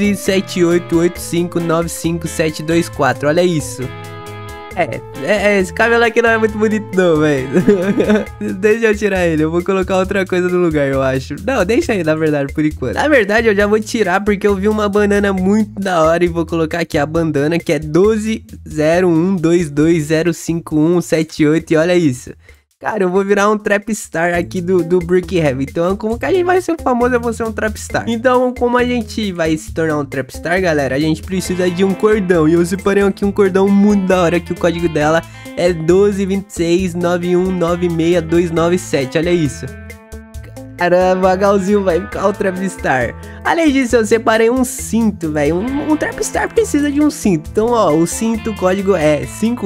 117885955724, olha isso. Esse cabelo aqui não é muito bonito não, velho. Deixa eu tirar ele, eu vou colocar outra coisa no lugar, eu acho. Não, deixa aí, na verdade, por enquanto. Na verdade, eu já vou tirar porque eu vi uma bandana muito da hora e vou colocar aqui a bandana, que é 120122055178, e olha isso. Cara, eu vou virar um Trapstar aqui do Brookhaven. Então, como que a gente vai ser famoso, eu vou ser um Trapstar. Então, como a gente vai se tornar um Trapstar, galera, a gente precisa de um cordão. E eu separei aqui um cordão muito da hora, que o código dela é 1226919627. Olha isso. Caramba, a Galzinho vai ficar o Trapstar. Além disso, eu separei um cinto, velho. Um Trapstar precisa de um cinto. Então, ó, o cinto, o código é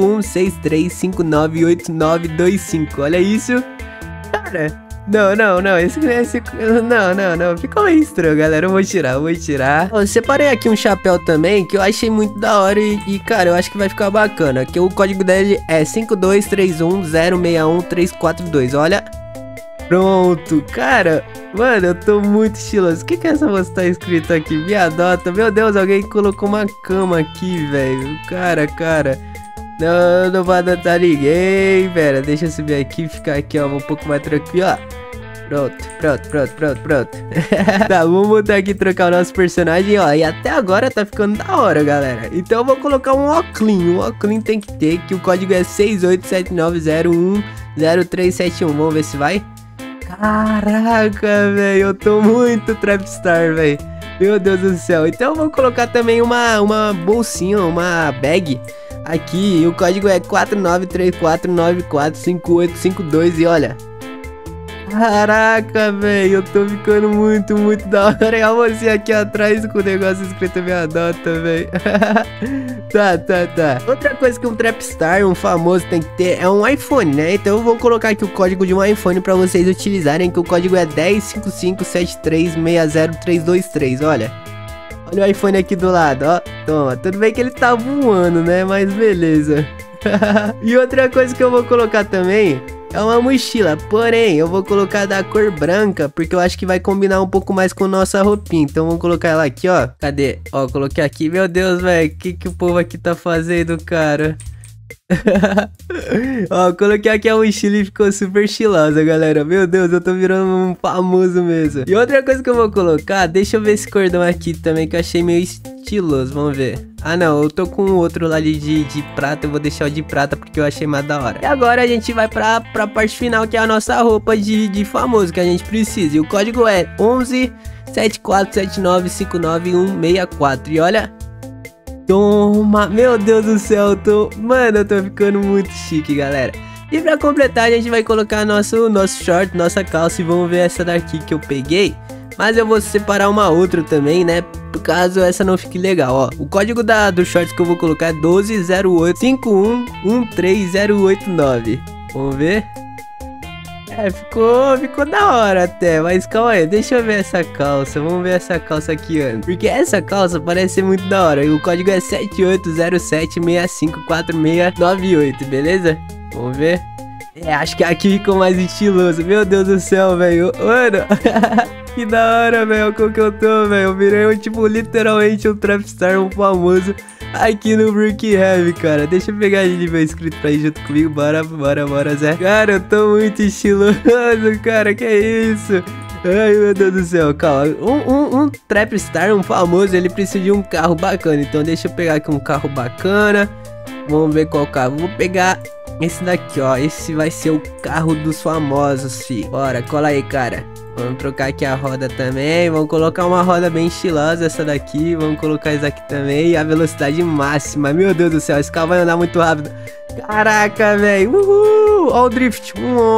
5163598925. Olha isso. Cara, não. Não. Ficou meio estranho, galera. Eu vou tirar. Ó, eu separei aqui um chapéu também, que eu achei muito da hora e, cara, eu acho que vai ficar bacana. Que o código dele é 5231061361342. Olha. Pronto, cara, mano, eu tô muito estiloso. O que é essa moça tá escrito aqui? Me adota. Meu Deus, alguém colocou uma cama aqui, velho. Cara. Não vou adotar ninguém. Pera, deixa eu subir aqui, ficar aqui, ó, um pouco mais tranquilo, ó. Pronto. Tá, vamos botar aqui, trocar o nosso personagem, ó. E até agora tá ficando da hora, galera. Então eu vou colocar um óculos. Um óculos tem que ter, que o código é 6879010371. Vamos ver se vai. Caraca, velho, eu tô muito Trapstar, velho. Meu Deus do céu. Então eu vou colocar também uma bolsinha, uma bag aqui. E o código é 4934945852. E olha, caraca, velho, eu tô ficando muito da hora. E a mocinha aqui atrás com o negócio escrito me adota, velho. Tá. Outra coisa que um Trapstar, um famoso, tem que ter é um iPhone, né? Então eu vou colocar aqui o código de um iPhone pra vocês utilizarem, que o código é 105573600323. Olha o iPhone aqui do lado, ó. Toma, tudo bem que ele tá voando, né? Mas beleza. E outra coisa que eu vou colocar também é uma mochila, porém eu vou colocar da cor branca, porque eu acho que vai combinar um pouco mais com nossa roupinha. Então vamos colocar ela aqui, ó. Cadê? Ó, coloquei aqui. Meu Deus, velho, o que o povo aqui tá fazendo, cara? Ó, coloquei aqui a mochila e ficou super estilosa, galera. Meu Deus, eu tô virando um famoso mesmo. E outra coisa que eu vou colocar, deixa eu ver esse cordão aqui também, que eu achei meio estiloso, vamos ver. Ah não, eu tô com o outro lá de prata, eu vou deixar o de prata porque eu achei mais da hora. E agora a gente vai pra parte final, que é a nossa roupa de famoso que a gente precisa. E o código é 747959164. E olha... Toma, meu Deus do céu, mano, eu tô ficando muito chique, galera. E pra completar, a gente vai colocar nosso short, nossa calça. E vamos ver essa daqui que eu peguei. Mas eu vou separar uma outra também, né? Por caso essa não fique legal, ó. O código do shorts que eu vou colocar é 1208511309. Vamos ver. Ficou da hora até, mas calma aí, deixa eu ver essa calça, vamos ver essa calça aqui antes. Porque essa calça parece ser muito da hora, e o código é 7807654698, beleza? Vamos ver. Acho que aqui ficou mais estiloso, meu Deus do céu, velho, mano, que da hora, velho, como que eu tô, velho, eu virei literalmente um trapstar, um famoso aqui no Brookhaven, cara. Deixa eu pegar ele meu inscrito pra ir junto comigo. Bora, Zé. Cara, eu tô muito estiloso, cara. Que isso? Ai, meu Deus do céu. Calma. Um trapstar, um famoso, ele precisa de um carro bacana. Então deixa eu pegar aqui um carro bacana. Vamos ver qual carro. Vou pegar esse daqui, ó. Esse vai ser o carro dos famosos, fi. Bora, cola aí, cara. Vamos trocar aqui a roda também. Vamos colocar uma roda bem estilosa, essa daqui. Vamos colocar essa aqui também. E a velocidade máxima. Meu Deus do céu, esse carro vai andar muito rápido. Caraca, velho. Uhul. Ó o drift.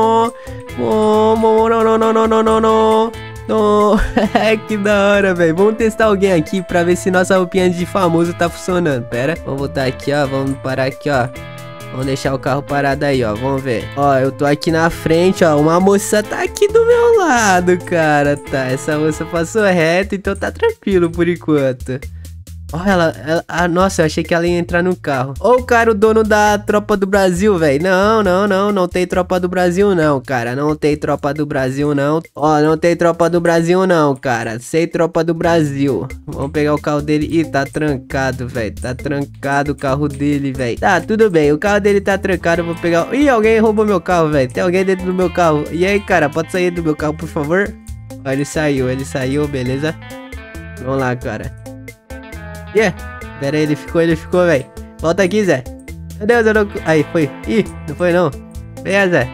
Que da hora, velho. Vamos testar alguém aqui pra ver se nossa roupinha de famoso tá funcionando. Pera. Vamos voltar aqui, ó. Vamos parar aqui, ó. Vamos deixar o carro parado aí, ó. Vamos ver. Ó, eu tô aqui na frente, ó. Uma moça tá aqui do meu lado, cara. Tá, essa moça passou reto, então tá tranquilo por enquanto. Ó, nossa, eu achei que ela ia entrar no carro. Ô, o cara, o dono da Tropa do Brasil, velho. Não tem Tropa do Brasil, não, cara. Não tem Tropa do Brasil, não. Ó, não tem Tropa do Brasil, não, cara. Sem Tropa do Brasil. Vamos pegar o carro dele. Ih, tá trancado, velho. Tá trancado o carro dele, velho. Tá, tudo bem. O carro dele tá trancado. Eu vou pegar... Ih, alguém roubou meu carro, velho. Tem alguém dentro do meu carro. E aí, cara, pode sair do meu carro, por favor? Ó, ele saiu, beleza. Vamos lá, cara. Pera aí, ele ficou, velho. Volta aqui, Zé. Meu Deus, eu não... Aí, foi. Ih, não foi, não. Vem, Zé.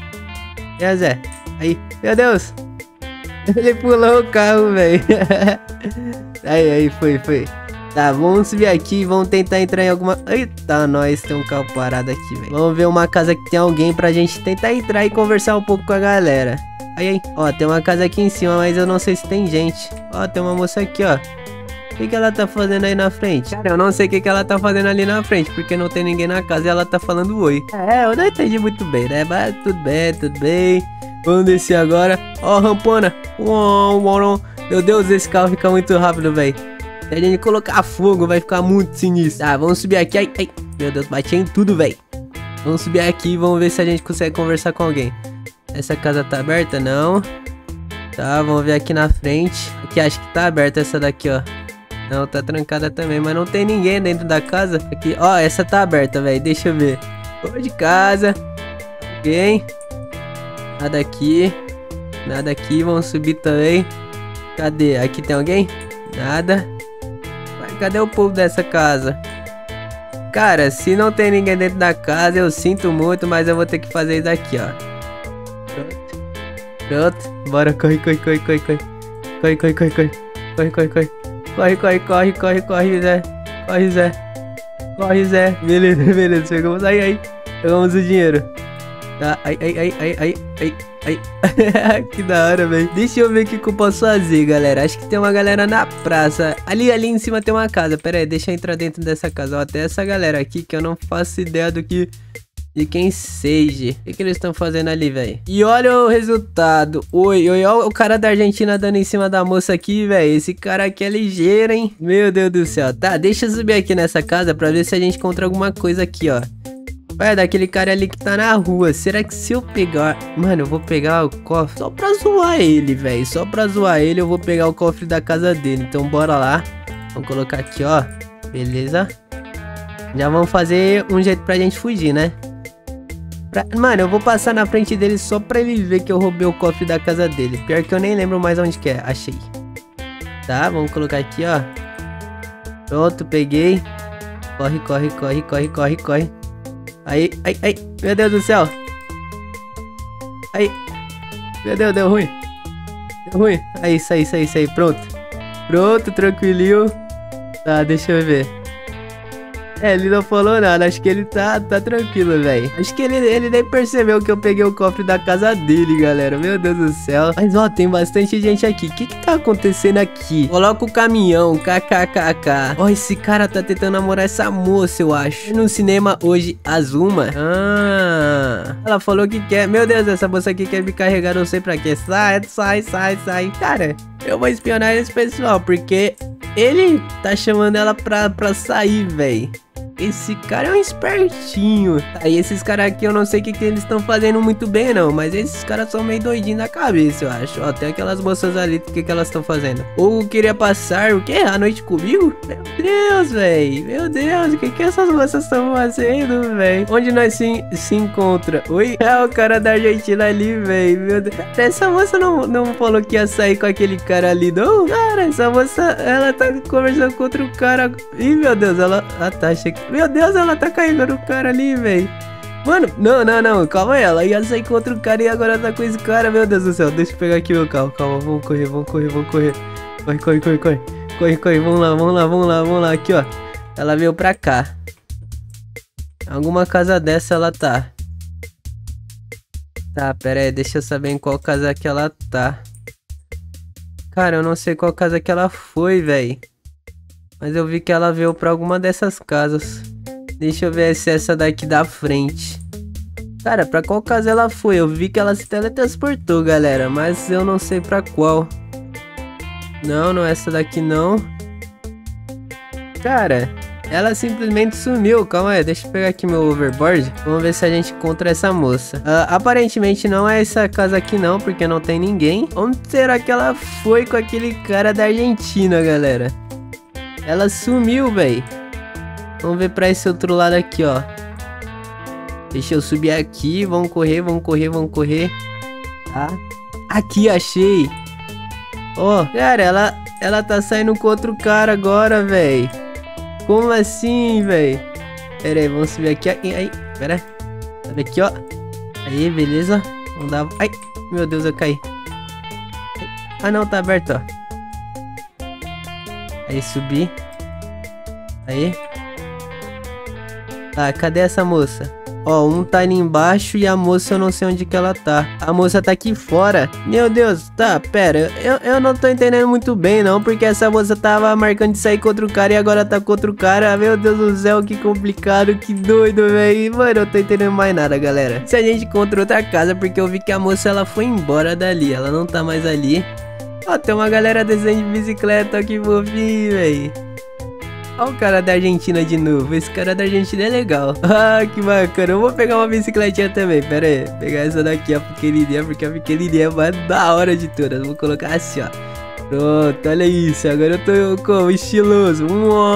Aí, meu Deus. Ele pulou o carro, velho. Aí, foi. Tá, vamos subir aqui e vamos tentar entrar em alguma... Eita, nós, tem um carro parado aqui, velho. Vamos ver uma casa que tem alguém pra gente tentar entrar e conversar um pouco com a galera. Aí. Ó, tem uma casa aqui em cima, mas eu não sei se tem gente. Ó, tem uma moça aqui, ó. O que ela tá fazendo aí na frente? Cara, eu não sei o que ela tá fazendo ali na frente, porque não tem ninguém na casa e ela tá falando oi. Eu não entendi muito bem, né? Mas tudo bem. Vamos descer agora. Ó, rampona. Meu Deus, esse carro fica muito rápido, velho. Se a gente colocar fogo, vai ficar muito sinistro. Tá, vamos subir aqui. Ai, meu Deus, bati em tudo, velho. Vamos subir aqui e vamos ver se a gente consegue conversar com alguém. Essa casa tá aberta? Não. Tá, vamos ver aqui na frente. Aqui, acho que tá aberta essa daqui, ó. Não, tá trancada também, mas não tem ninguém dentro da casa. Aqui, ó, essa tá aberta, velho. Deixa eu ver. Vou de casa. Alguém? Nada aqui. Vamos subir também. Cadê? Aqui tem alguém? Nada. Mas cadê o povo dessa casa? Cara, se não tem ninguém dentro da casa, eu sinto muito, mas eu vou ter que fazer isso daqui, ó. Pronto. Bora, corre. Corre, Zé. Corre, Zé. Beleza. Pegamos aí. Pegamos o dinheiro. Tá, ai. Que da hora, velho. Deixa eu ver o que eu posso fazer, galera. Acho que tem uma galera na praça. Ali em cima tem uma casa. Pera aí, deixa eu entrar dentro dessa casa. Ó, tem essa galera aqui que eu não faço ideia de quem seja. O que eles estão fazendo ali, velho? E olha o resultado. Oi, olha o cara da Argentina dando em cima da moça aqui, velho. Esse cara aqui é ligeiro, hein? Meu Deus do céu. Tá, deixa eu subir aqui nessa casa pra ver se a gente encontra alguma coisa aqui, ó. Vai, daquele cara ali que tá na rua. Será que se eu pegar... Mano, eu vou pegar o cofre só pra zoar ele, velho. Só pra zoar ele, eu vou pegar o cofre da casa dele. Então, bora lá. Vamos colocar aqui, ó. Beleza. Já vamos fazer um jeito pra gente fugir, né? Mano, eu vou passar na frente dele só pra ele ver que eu roubei o cofre da casa dele. Pior que eu nem lembro mais onde que é. Achei. Tá, vamos colocar aqui, ó. Pronto, peguei. Corre. Aí. Meu Deus do céu. Aí. Meu Deus, deu ruim. ruim. Aí, isso aí. Pronto. Pronto, tranquilinho. Tá, deixa eu ver. Ele não falou nada, acho que ele tá tranquilo, velho. Acho que ele nem percebeu que eu peguei o cofre da casa dele, galera. Meu Deus do céu. Mas, ó, tem bastante gente aqui. O que tá acontecendo aqui? Coloca o caminhão, kkkk. Ó, esse cara tá tentando namorar essa moça, eu acho. No cinema hoje, Azuma. Ela falou que quer. Meu Deus, essa moça aqui quer me carregar, não sei pra quê. Sai. Cara, eu vou espionar esse pessoal, porque ele tá chamando ela pra sair, velho. Esse cara é um espertinho. Tá, e esses caras aqui eu não sei o que eles estão fazendo muito bem, não. Mas esses caras são meio doidinhos da cabeça, eu acho. Ó, tem aquelas moças ali, o que elas estão fazendo? Ou queria passar, o quê? A noite comigo? Meu Deus, velho. Meu Deus, o que essas moças estão fazendo, velho? Onde nós se encontra? Oi? É o cara da Argentina ali, velho. Meu Deus. Essa moça não falou que ia sair com aquele cara ali, não? Cara, essa moça, ela tá conversando com outro cara. Ih, meu Deus, ela... Ah, tá, achei que... Meu Deus, ela tá carregando o cara ali, velho. Mano, não, calma aí. Ela ia sair com outro cara e agora tá com esse cara. Meu Deus do céu, deixa eu pegar aqui meu carro. Calma, vamos correr. Corre, vamos lá. Aqui, ó. Ela veio pra cá. Alguma casa dessa ela tá. Tá, pera aí, deixa eu saber em qual casa que ela tá. Cara, eu não sei qual casa que ela foi, velho. Mas eu vi que ela veio pra alguma dessas casas. Deixa eu ver se é essa daqui da frente. Cara, pra qual casa ela foi? Eu vi que ela se teletransportou, galera. Mas eu não sei pra qual. Não é essa daqui, não. Cara, ela simplesmente sumiu. Calma aí, deixa eu pegar aqui meu overboard. Vamos ver se a gente encontra essa moça. Aparentemente não é essa casa aqui não, porque não tem ninguém. Onde será que ela foi com aquele cara da Argentina, galera? Ela sumiu, velho. Vamos ver pra esse outro lado aqui, ó. Deixa eu subir aqui. Vamos correr. Tá. Aqui, achei. Ó, cara, ela tá saindo com outro cara agora, velho. Como assim, velho? Pera aí, vamos subir aqui. Aí, pera. Sabe aqui, ó. Aí, beleza. Vamos dar... Ai, meu Deus, eu caí. Ah, não, tá aberto, ó. Aí, subi. Aí. Tá, cadê essa moça? Ó, um tá ali embaixo e a moça eu não sei onde que ela tá. A moça tá aqui fora. Meu Deus, tá, pera. Eu não tô entendendo muito bem não, porque essa moça tava marcando de sair com outro cara e agora tá com outro cara. Meu Deus do céu, que complicado, que doido, velho. Mano, eu tô entendendo mais nada, galera. Se a gente encontra outra casa, porque eu vi que a moça ela foi embora dali. Ela não tá mais ali. Ó, tem uma galera descendo de bicicleta, que fofinho, véi. Ó o cara da Argentina de novo. Esse cara da Argentina é legal. Ah, que bacana. Eu vou pegar uma bicicletinha também. Pera aí. Pegar essa daqui, a pequenininha, porque a pequenininha é mais da hora de todas. Vou colocar assim, ó. Pronto, olha isso. Agora eu tô como estiloso.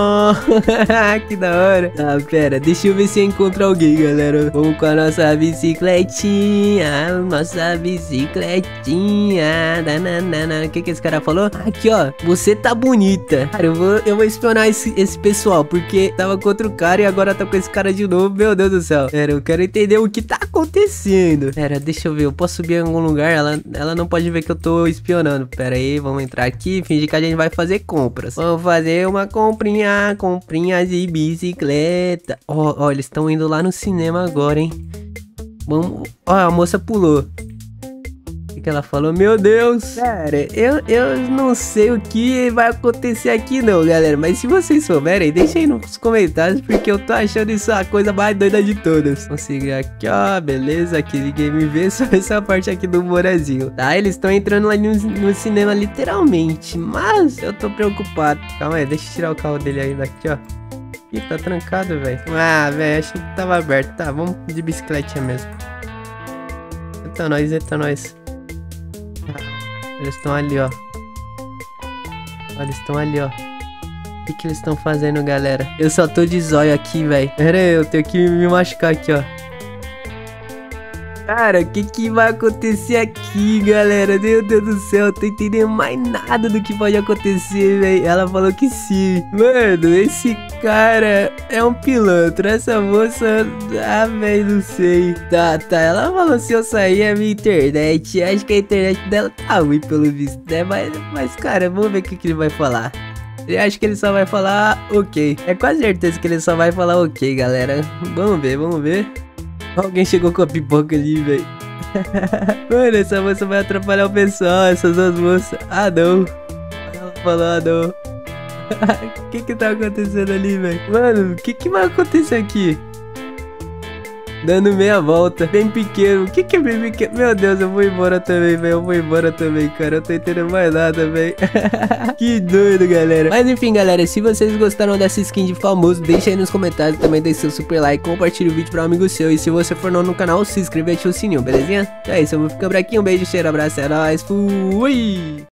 Que da hora. Tá, pera, deixa eu ver se eu encontro alguém, galera. Vamos com a nossa bicicletinha. Nossa bicicletinha. O que esse cara falou? Aqui, ó. Você tá bonita. Cara, eu vou espionar esse pessoal, porque tava com outro cara e agora tá com esse cara de novo. Meu Deus do céu. Pera, eu quero entender o que tá acontecendo. Pera, deixa eu ver. Eu posso subir em algum lugar? Ela não pode ver que eu tô espionando. Pera aí, vamos entrar aqui, fingir que a gente vai fazer compras. Vamos fazer uma comprinha de bicicleta. Ó, eles estão indo lá no cinema agora, hein? Vamos... Ó, a moça pulou. O que ela falou? Meu Deus. Cara, eu não sei o que vai acontecer aqui não, galera. Mas se vocês souberem, deixa aí nos comentários, porque eu tô achando isso a coisa mais doida de todas. Vamos seguir aqui, ó. Beleza, aqui ninguém me vê. Só essa parte aqui do Morazinho. Tá, eles estão entrando lá no cinema literalmente. Mas eu tô preocupado. Calma aí, deixa eu tirar o carro dele ainda aqui, ó. Ih, tá trancado, velho. Ah, velho, achei que tava aberto. Tá, vamos de bicicletinha mesmo. Eita nós. Eles estão ali, ó. Olha, eles estão ali, ó. O que eles estão fazendo, galera? Eu só tô de zóio aqui, velho. Pera aí, eu tenho que me machucar aqui, ó. Cara, o que vai acontecer aqui, galera? Meu Deus do céu, eu tô entendendo mais nada do que pode acontecer, velho. Ela falou que sim. Mano, esse cara é um pilantra. Essa moça, velho, não sei. Tá, ela falou se eu sair é minha internet. Acho que a internet dela tá ruim, pelo visto, né? Mas cara, vamos ver o que ele vai falar. Eu acho que ele só vai falar ok. É quase certeza que ele só vai falar ok, galera. Vamos ver. Alguém chegou com a pipoca ali, velho. Mano, essa moça vai atrapalhar o pessoal, essas duas moças. Ah, não. Ela falou, ah, não. O que tá acontecendo ali, velho? Mano, o que vai acontecer aqui? Dando meia volta, bem pequeno. O que é bem pequeno? Meu Deus, eu vou embora também, velho. Eu vou embora também, cara. Eu tô entendendo mais nada, velho. Que doido, galera. Mas enfim, galera, se vocês gostaram dessa skin de famoso, deixa aí nos comentários. Também deixa seu super like, compartilha o vídeo pra um amigo seu. E se você for novo no canal, se inscreve e ativa o sininho, belezinha? Então é isso, eu vou ficar por aqui. Um beijo, cheiro, abraço, é nóis. Fui!